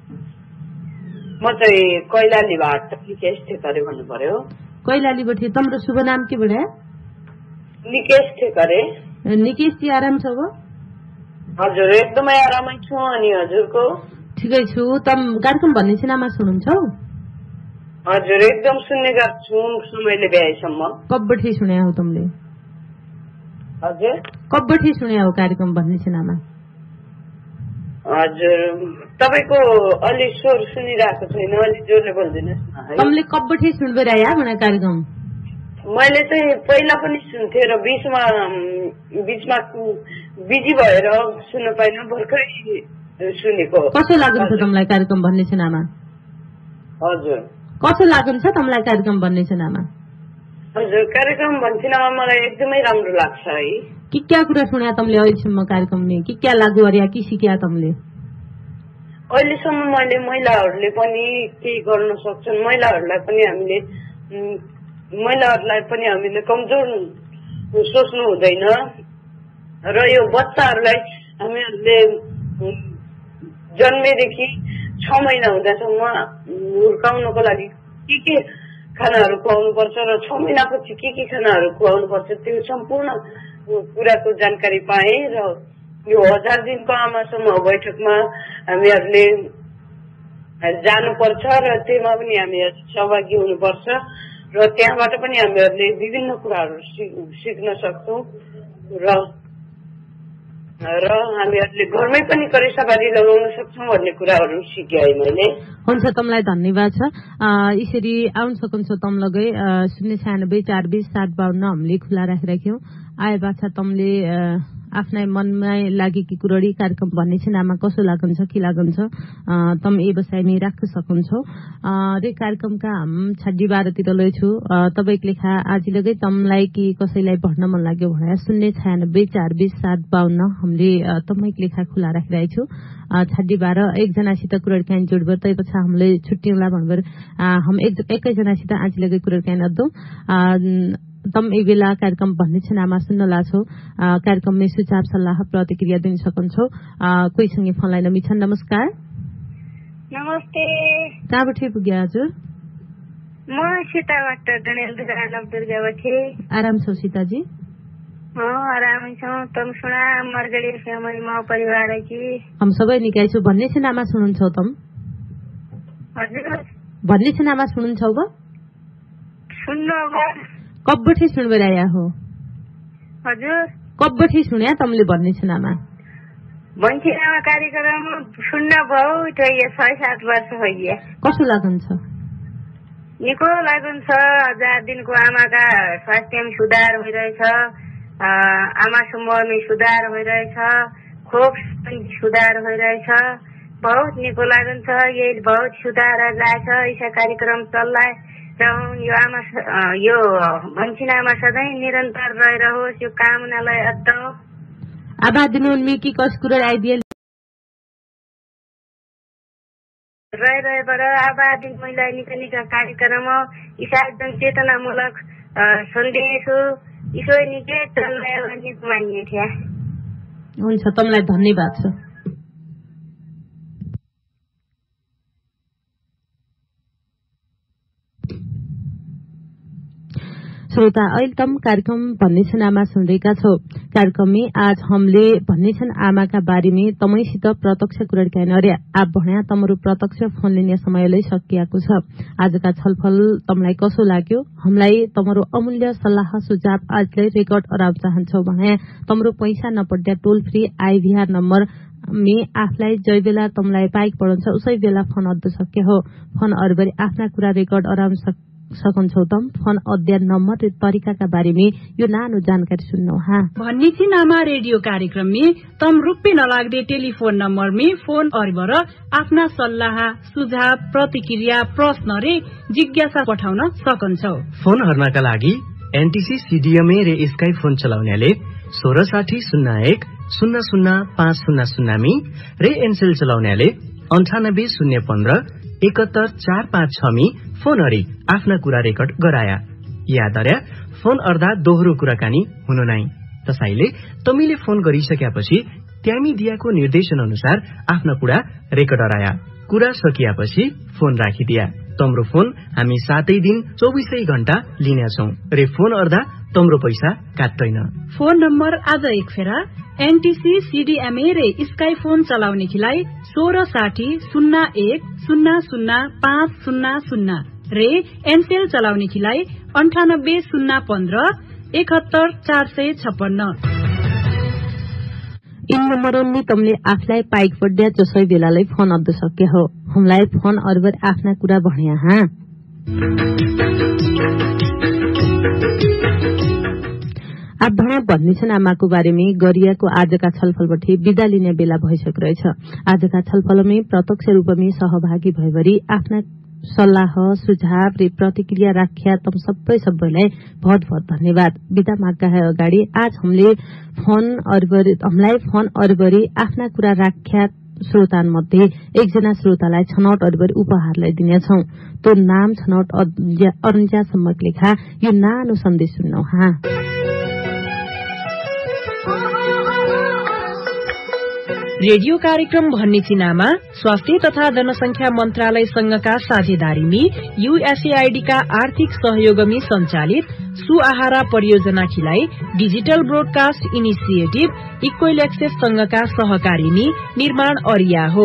Speaker 9: म चाहिँ कैलालीबाट निकेश ठेकरे भन्नु पर्यो
Speaker 7: कैलालीबाट तम्रो शुभ नाम के बडा
Speaker 9: निकेश ठेकरे
Speaker 7: निकेश जी आराम छ हो
Speaker 9: हजुर एकदमै आरामै छु अनि हजुरको
Speaker 7: ठिकै छु तम कार्यक्रम भन्ने सिनेमा सुन्नुहुन्छ
Speaker 9: हजुर एकदम सुन्ने गर्छु समयले भ्याएसम्म
Speaker 7: कबबाट सुन्या हो तमले
Speaker 9: हजुर
Speaker 7: कबबाट सुन्या हो कार्यक्रम भन्ने सिनेमा
Speaker 9: हजुर तपाईँको अलि स्वर सुनिरहेको छैन, अलि जोडले बोलिदिनुहोस् न।
Speaker 7: तमले कब्बठी सुन्बेराया भने कार्यक्रम
Speaker 9: मैले चाहिँ पहिला पनि सुन्थेँ र बिचमा बिचमा बिजी भएर सुन्न पाइनँ, भर्खरै सुनेको।
Speaker 7: कसो लाग्छ तमलाई कार्यक्रम भन्ने सुनामा?
Speaker 9: हजुर
Speaker 7: कसो लाग्छ तमलाई कार्यक्रम भन्ने सुनामा?
Speaker 9: हजुर कार्यक्रम भन्सिनामा मलाई एकदमै राम्रो लाग्छ है।
Speaker 7: के क्या कुरा सुन्या तमले अहिलेसम्म कार्यक्रमले? के क्या लागु अर्या के सिक्या तमले?
Speaker 9: अहिलेसम्म मैले महिलाहरूले पनि केही गर्न सक्छन्, महिलाहरूलाई पनि हामीले महिलाहरूलाई पनि हामीले कमजोर सोच्नु हुँदैन र यो बच्चाहरूलाई हामीहरूले जन्मेदेखि छ महिना हुँदासम्म हुर्काउनको लागि के के खानाहरू खुवाउनु पर्छ र छ महिनापछि के के खानाहरू खुवाउनु पर्छ त्यो सम्पूर्ण कुराको जानकारी पाएँ र यो हजार दिनको आमा समूह बैठकमा हामीहरूले जानुपर्छ र त्यसमा पनि हामीहरू सहभागी हुनुपर्छ र त्यहाँबाट पनि हामीहरूले विभिन्न कुराहरू सिक्न सक्छौँ र र हामीहरूले घरमै पनि करेसाबारी लगाउन सक्छौँ भन्ने कुराहरू सिकेँ है मैले।
Speaker 7: हुन्छ तमलाई धन्यवाद छ। यसरी आउन सक्छ तम लगे शून्य छयानब्बे चार बिस सात बाहन्न हामीले खुला राखिराख्यौँ। आए बाछा तमले आफ्नै मनमा लागेकी कुरडी कार्यक्रम भन्ने नाममा कसो लाग्छ के लाग्छ तम ए बसाइमी राख्न सक्छौ रे कार्यक्रमका हम छड्डी बाह्रतिर लैछु तपाईको लेखा आज लगै तमलाई कि कसैलाई भन्न मन लाग्यो भने शून्य छयानब्बे चार बिस सात बाहन्न हामीले तपाईको लेखा खुला राखिरहेको छु। छड्डी बाह्र एकजनासित कुरडी कान जोडबर त्यसपछि हामीले छुट्टिउँला भन्बर हम एक एकैजनासित आज लगै कुरडी कान अद्दौ तम एक बेला कार्यक्रम भन्ने नाममा सुन्न लाछौ। कार्यक्रममा सुझाव सल्लाह प्रतिक्रिया दिन सक्छौ। कोहीसँगै फोन लाइन मिछन्। नमस्कार।
Speaker 2: नमस्ते।
Speaker 7: कहाँबाट पुग्यो हजुर?
Speaker 2: म सीताबाट डनेलधुरा दुर्गाबाट।
Speaker 7: आराम छौ सीताजी?
Speaker 2: हाँ आराम छौ। तम सुना मरगडी फ्यामिली म परिवार की
Speaker 7: हम सबै निकाय छु भन्ने नाममा सुनुन्छौ तम?
Speaker 2: हजुर
Speaker 7: भन्ने नाममा सुनुन्छौ ब?
Speaker 2: सुन्नु ब
Speaker 7: कब्बठी सुनबेराया हो?
Speaker 2: हजुर
Speaker 7: कब्बठी सुन्या तमले भन्ने नाममा?
Speaker 2: भन्थिनामा कार्यक्रम सुन्न भयो त्यो छ सात वर्ष भइए।
Speaker 7: कसो लाग्छ?
Speaker 2: निको लाग्छ। हजार दिनको आमाका स्वास्थ्यमा सुधार भइरहेछ, आमा समूहमा सुधार भइरहेछ, खोप सुधार भइरहेछ, बहुत निको लाग्छ। यही बहुत सुधार लाग्छ। ऐसा कार्यक्रम चल्ला यो आमा यो भन्सिनामा सधैँ निरन्तर रहिरहोस् यो कामनालाई अद्दौ।
Speaker 7: आबा दिनुन्मी कि कस कुरा आइडियल
Speaker 2: रहिरहेबाट आबा दिन महिला निका निका कार्यक्रम ईसा एकदम चेतनामूलक सन्देश हो इसो निकै चल्ने मान्ने थिए।
Speaker 7: हुन्छ तमलाई धन्यवाद छ। श्रोता अहिले तम कार्यक्रम भन्ने नाममा सुन्दैका छौ। कार्यक्रम में आज हमले भन्ने आमा का बारे में तमैसित प्रत्यक्ष कुराकानी गरे। आप भन्या तमरो प्रत्यक्ष फोन लिने समयले सकिएको छ। आजका छलफल तमलाई कसो लाग्यो? हमलाई तमरो अमूल्य सल्लाह सुझाव आजलाई रेकर्ड गराउन चाहन्छौ भने तमरो पैसा नपर्दा टोल फ्री आईभीआर नम्बर में आफलाई जय बेला तमलाई पाइक पढन्छ उसै बेला फोन अद्द सक्य हो। फोन अरबरी आफ्ना कुरा रेकर्ड गराउन सकन्छौ। तम फोन अध्ययन नम्बर र तरिकाका बारेमा यो नानो जानकारी सुन्नु हा।
Speaker 11: भन्ने नामा रेडियो कार्यक्रम में तम रुपे नलाग्दे टेलिफोन नम्बर में फोन अरबर आफ्ना सल्लाह सुझाव प्रतिक्रिया प्रश्न रे जिज्ञासा पठाउन सकन्छौ।
Speaker 23: फोन हर्नका लागि एनटीसी सीडीएमए रे स्काई फोन चलाउनेले सोह्र साठी शून्य एक शून्य शून्य पाँच शून्य शून्य मी रे एनसेल चलाउनेले अन्ठानब्बे शून्य पन्ध्र एकहत्तर चार पाँच छ मी फोन अरी आफ्ना कुरा रेकर्ड गराया। याद अर्या फोन अर्दा दोहोरो कुराकानी हुनु नै। तसाईले तमीले फोन गरिसकेपछि त्यामी दिएको निर्देशन अनुसार आफ्ना कुरा रेकर्ड गराया। कुरा सकिएपछि फोन राखिदिया। तम्रो फोन हामी सातै दिन चौबीसै घण्टा लिनेछौं रे फोन अर्दा तम्रो पैसा काट्दैन।
Speaker 11: फोन नम्बर आज एक फेरा एनटीसी सीडीएमए रे स्काई फोन चलाउनेखिलाई सोह्र साठी शून्य एक शून्य शून्य पाँच शून्य शून्य रे एनसेल चलाउनेखिलाई अन्ठानब्बे शून्य पन्ध्र एकहत्तर चार सय छप्पन्न।
Speaker 7: इन नम्बरonni तमले आफूलाई पाइक पड्या जसै बेलालाई फोन अद्द सक्य हो हमलाई फोन अरबर आफ्ना कुरा भन्या हा आप भण्या भन्नेछन् आमाको बारेमा गरियाको आजका छलफलबाट विदा लिने बेला भइसकेको रहेछ। आजका छलफलमै प्रत्यक्ष रूपमै सहभागी भएभरि आफ्ना सल्लाह सुझाव र प्रतिक्रिया राख्या तम सबै सबैलाई बहुत बहुत धन्यवाद। विदा माग्दा है अगाडि आज हमले फोन अरबरी हमलाई फोन अरबरी आफ्ना कुरा राख्या श्रोता मध्ये एकजना श्रोतालाई छनौट अरबरी उपहारलाई दिनेछौं। त्यो नाम छनौट अरुन्जा लेखा यो नानो सन्देश सुन्नौ हा।
Speaker 11: रेडियो कार्यक्रम भन्ने चिनामा स्वास्थ्य तथा जनसंख्या मन्त्रालयसँगका साझेदारीमी यूएसएआईडी का आर्थिक सहयोगमी संचालित सुआहारा परियोजना खिलाई digital broadcast initiative equal access संघका सहकारीमी निर्माण अरिया हो।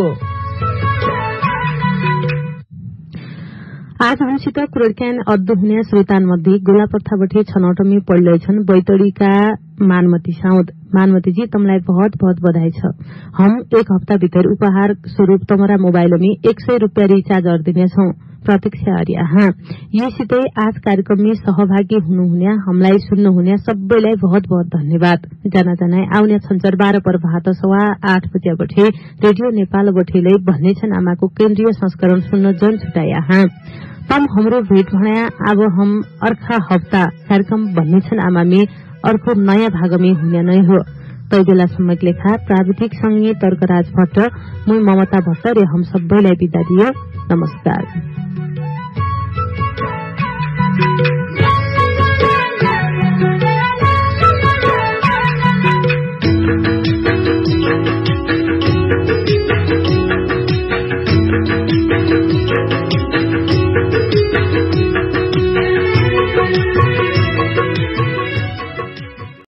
Speaker 7: आज हमसित कुरडक्यान अद्दो हुने श्रोतांमध्ये गोलापर्थाबाट छनौटमी पढ्दैछन् बैतडीका मानमती साउद। मानमतीजी तमलाई बहुत बहुत बधाई छ। हम एक हप्ता भित्र उपहार स्वरूप तमरा मोबाइलमी एक सय रुपियाँ रिचार्ज अर्दिनेछौं। प्रतीक्षा अरिया हाँ यसितै आज कार्यक्रममा सहभागी हुनुहुने हामीलाई सुन्नुहुने सबैलाई बहुत बहुत धन्यवाद। जना जना आउने छन्चर बाह्र पर भात सवा आठ बजेबाट रेडियो नेपाल बठेलै भन्नेछन् आमाको केन्द्रीय संस्करण सुन्न जन छुटाया हाँ तम हाम्रो भेट भन्या अब हम अर्का हप्ता कार्यक्रम भन्नेछन् आमामी अर्को नयाँ भागमै हुने नै हो। तै बेलासम्म लेखा प्राविधिक संघीय तर्कराज भट्ट म ममता भट्ट र हम सबैलाई बिदा दियो। नमस्कार।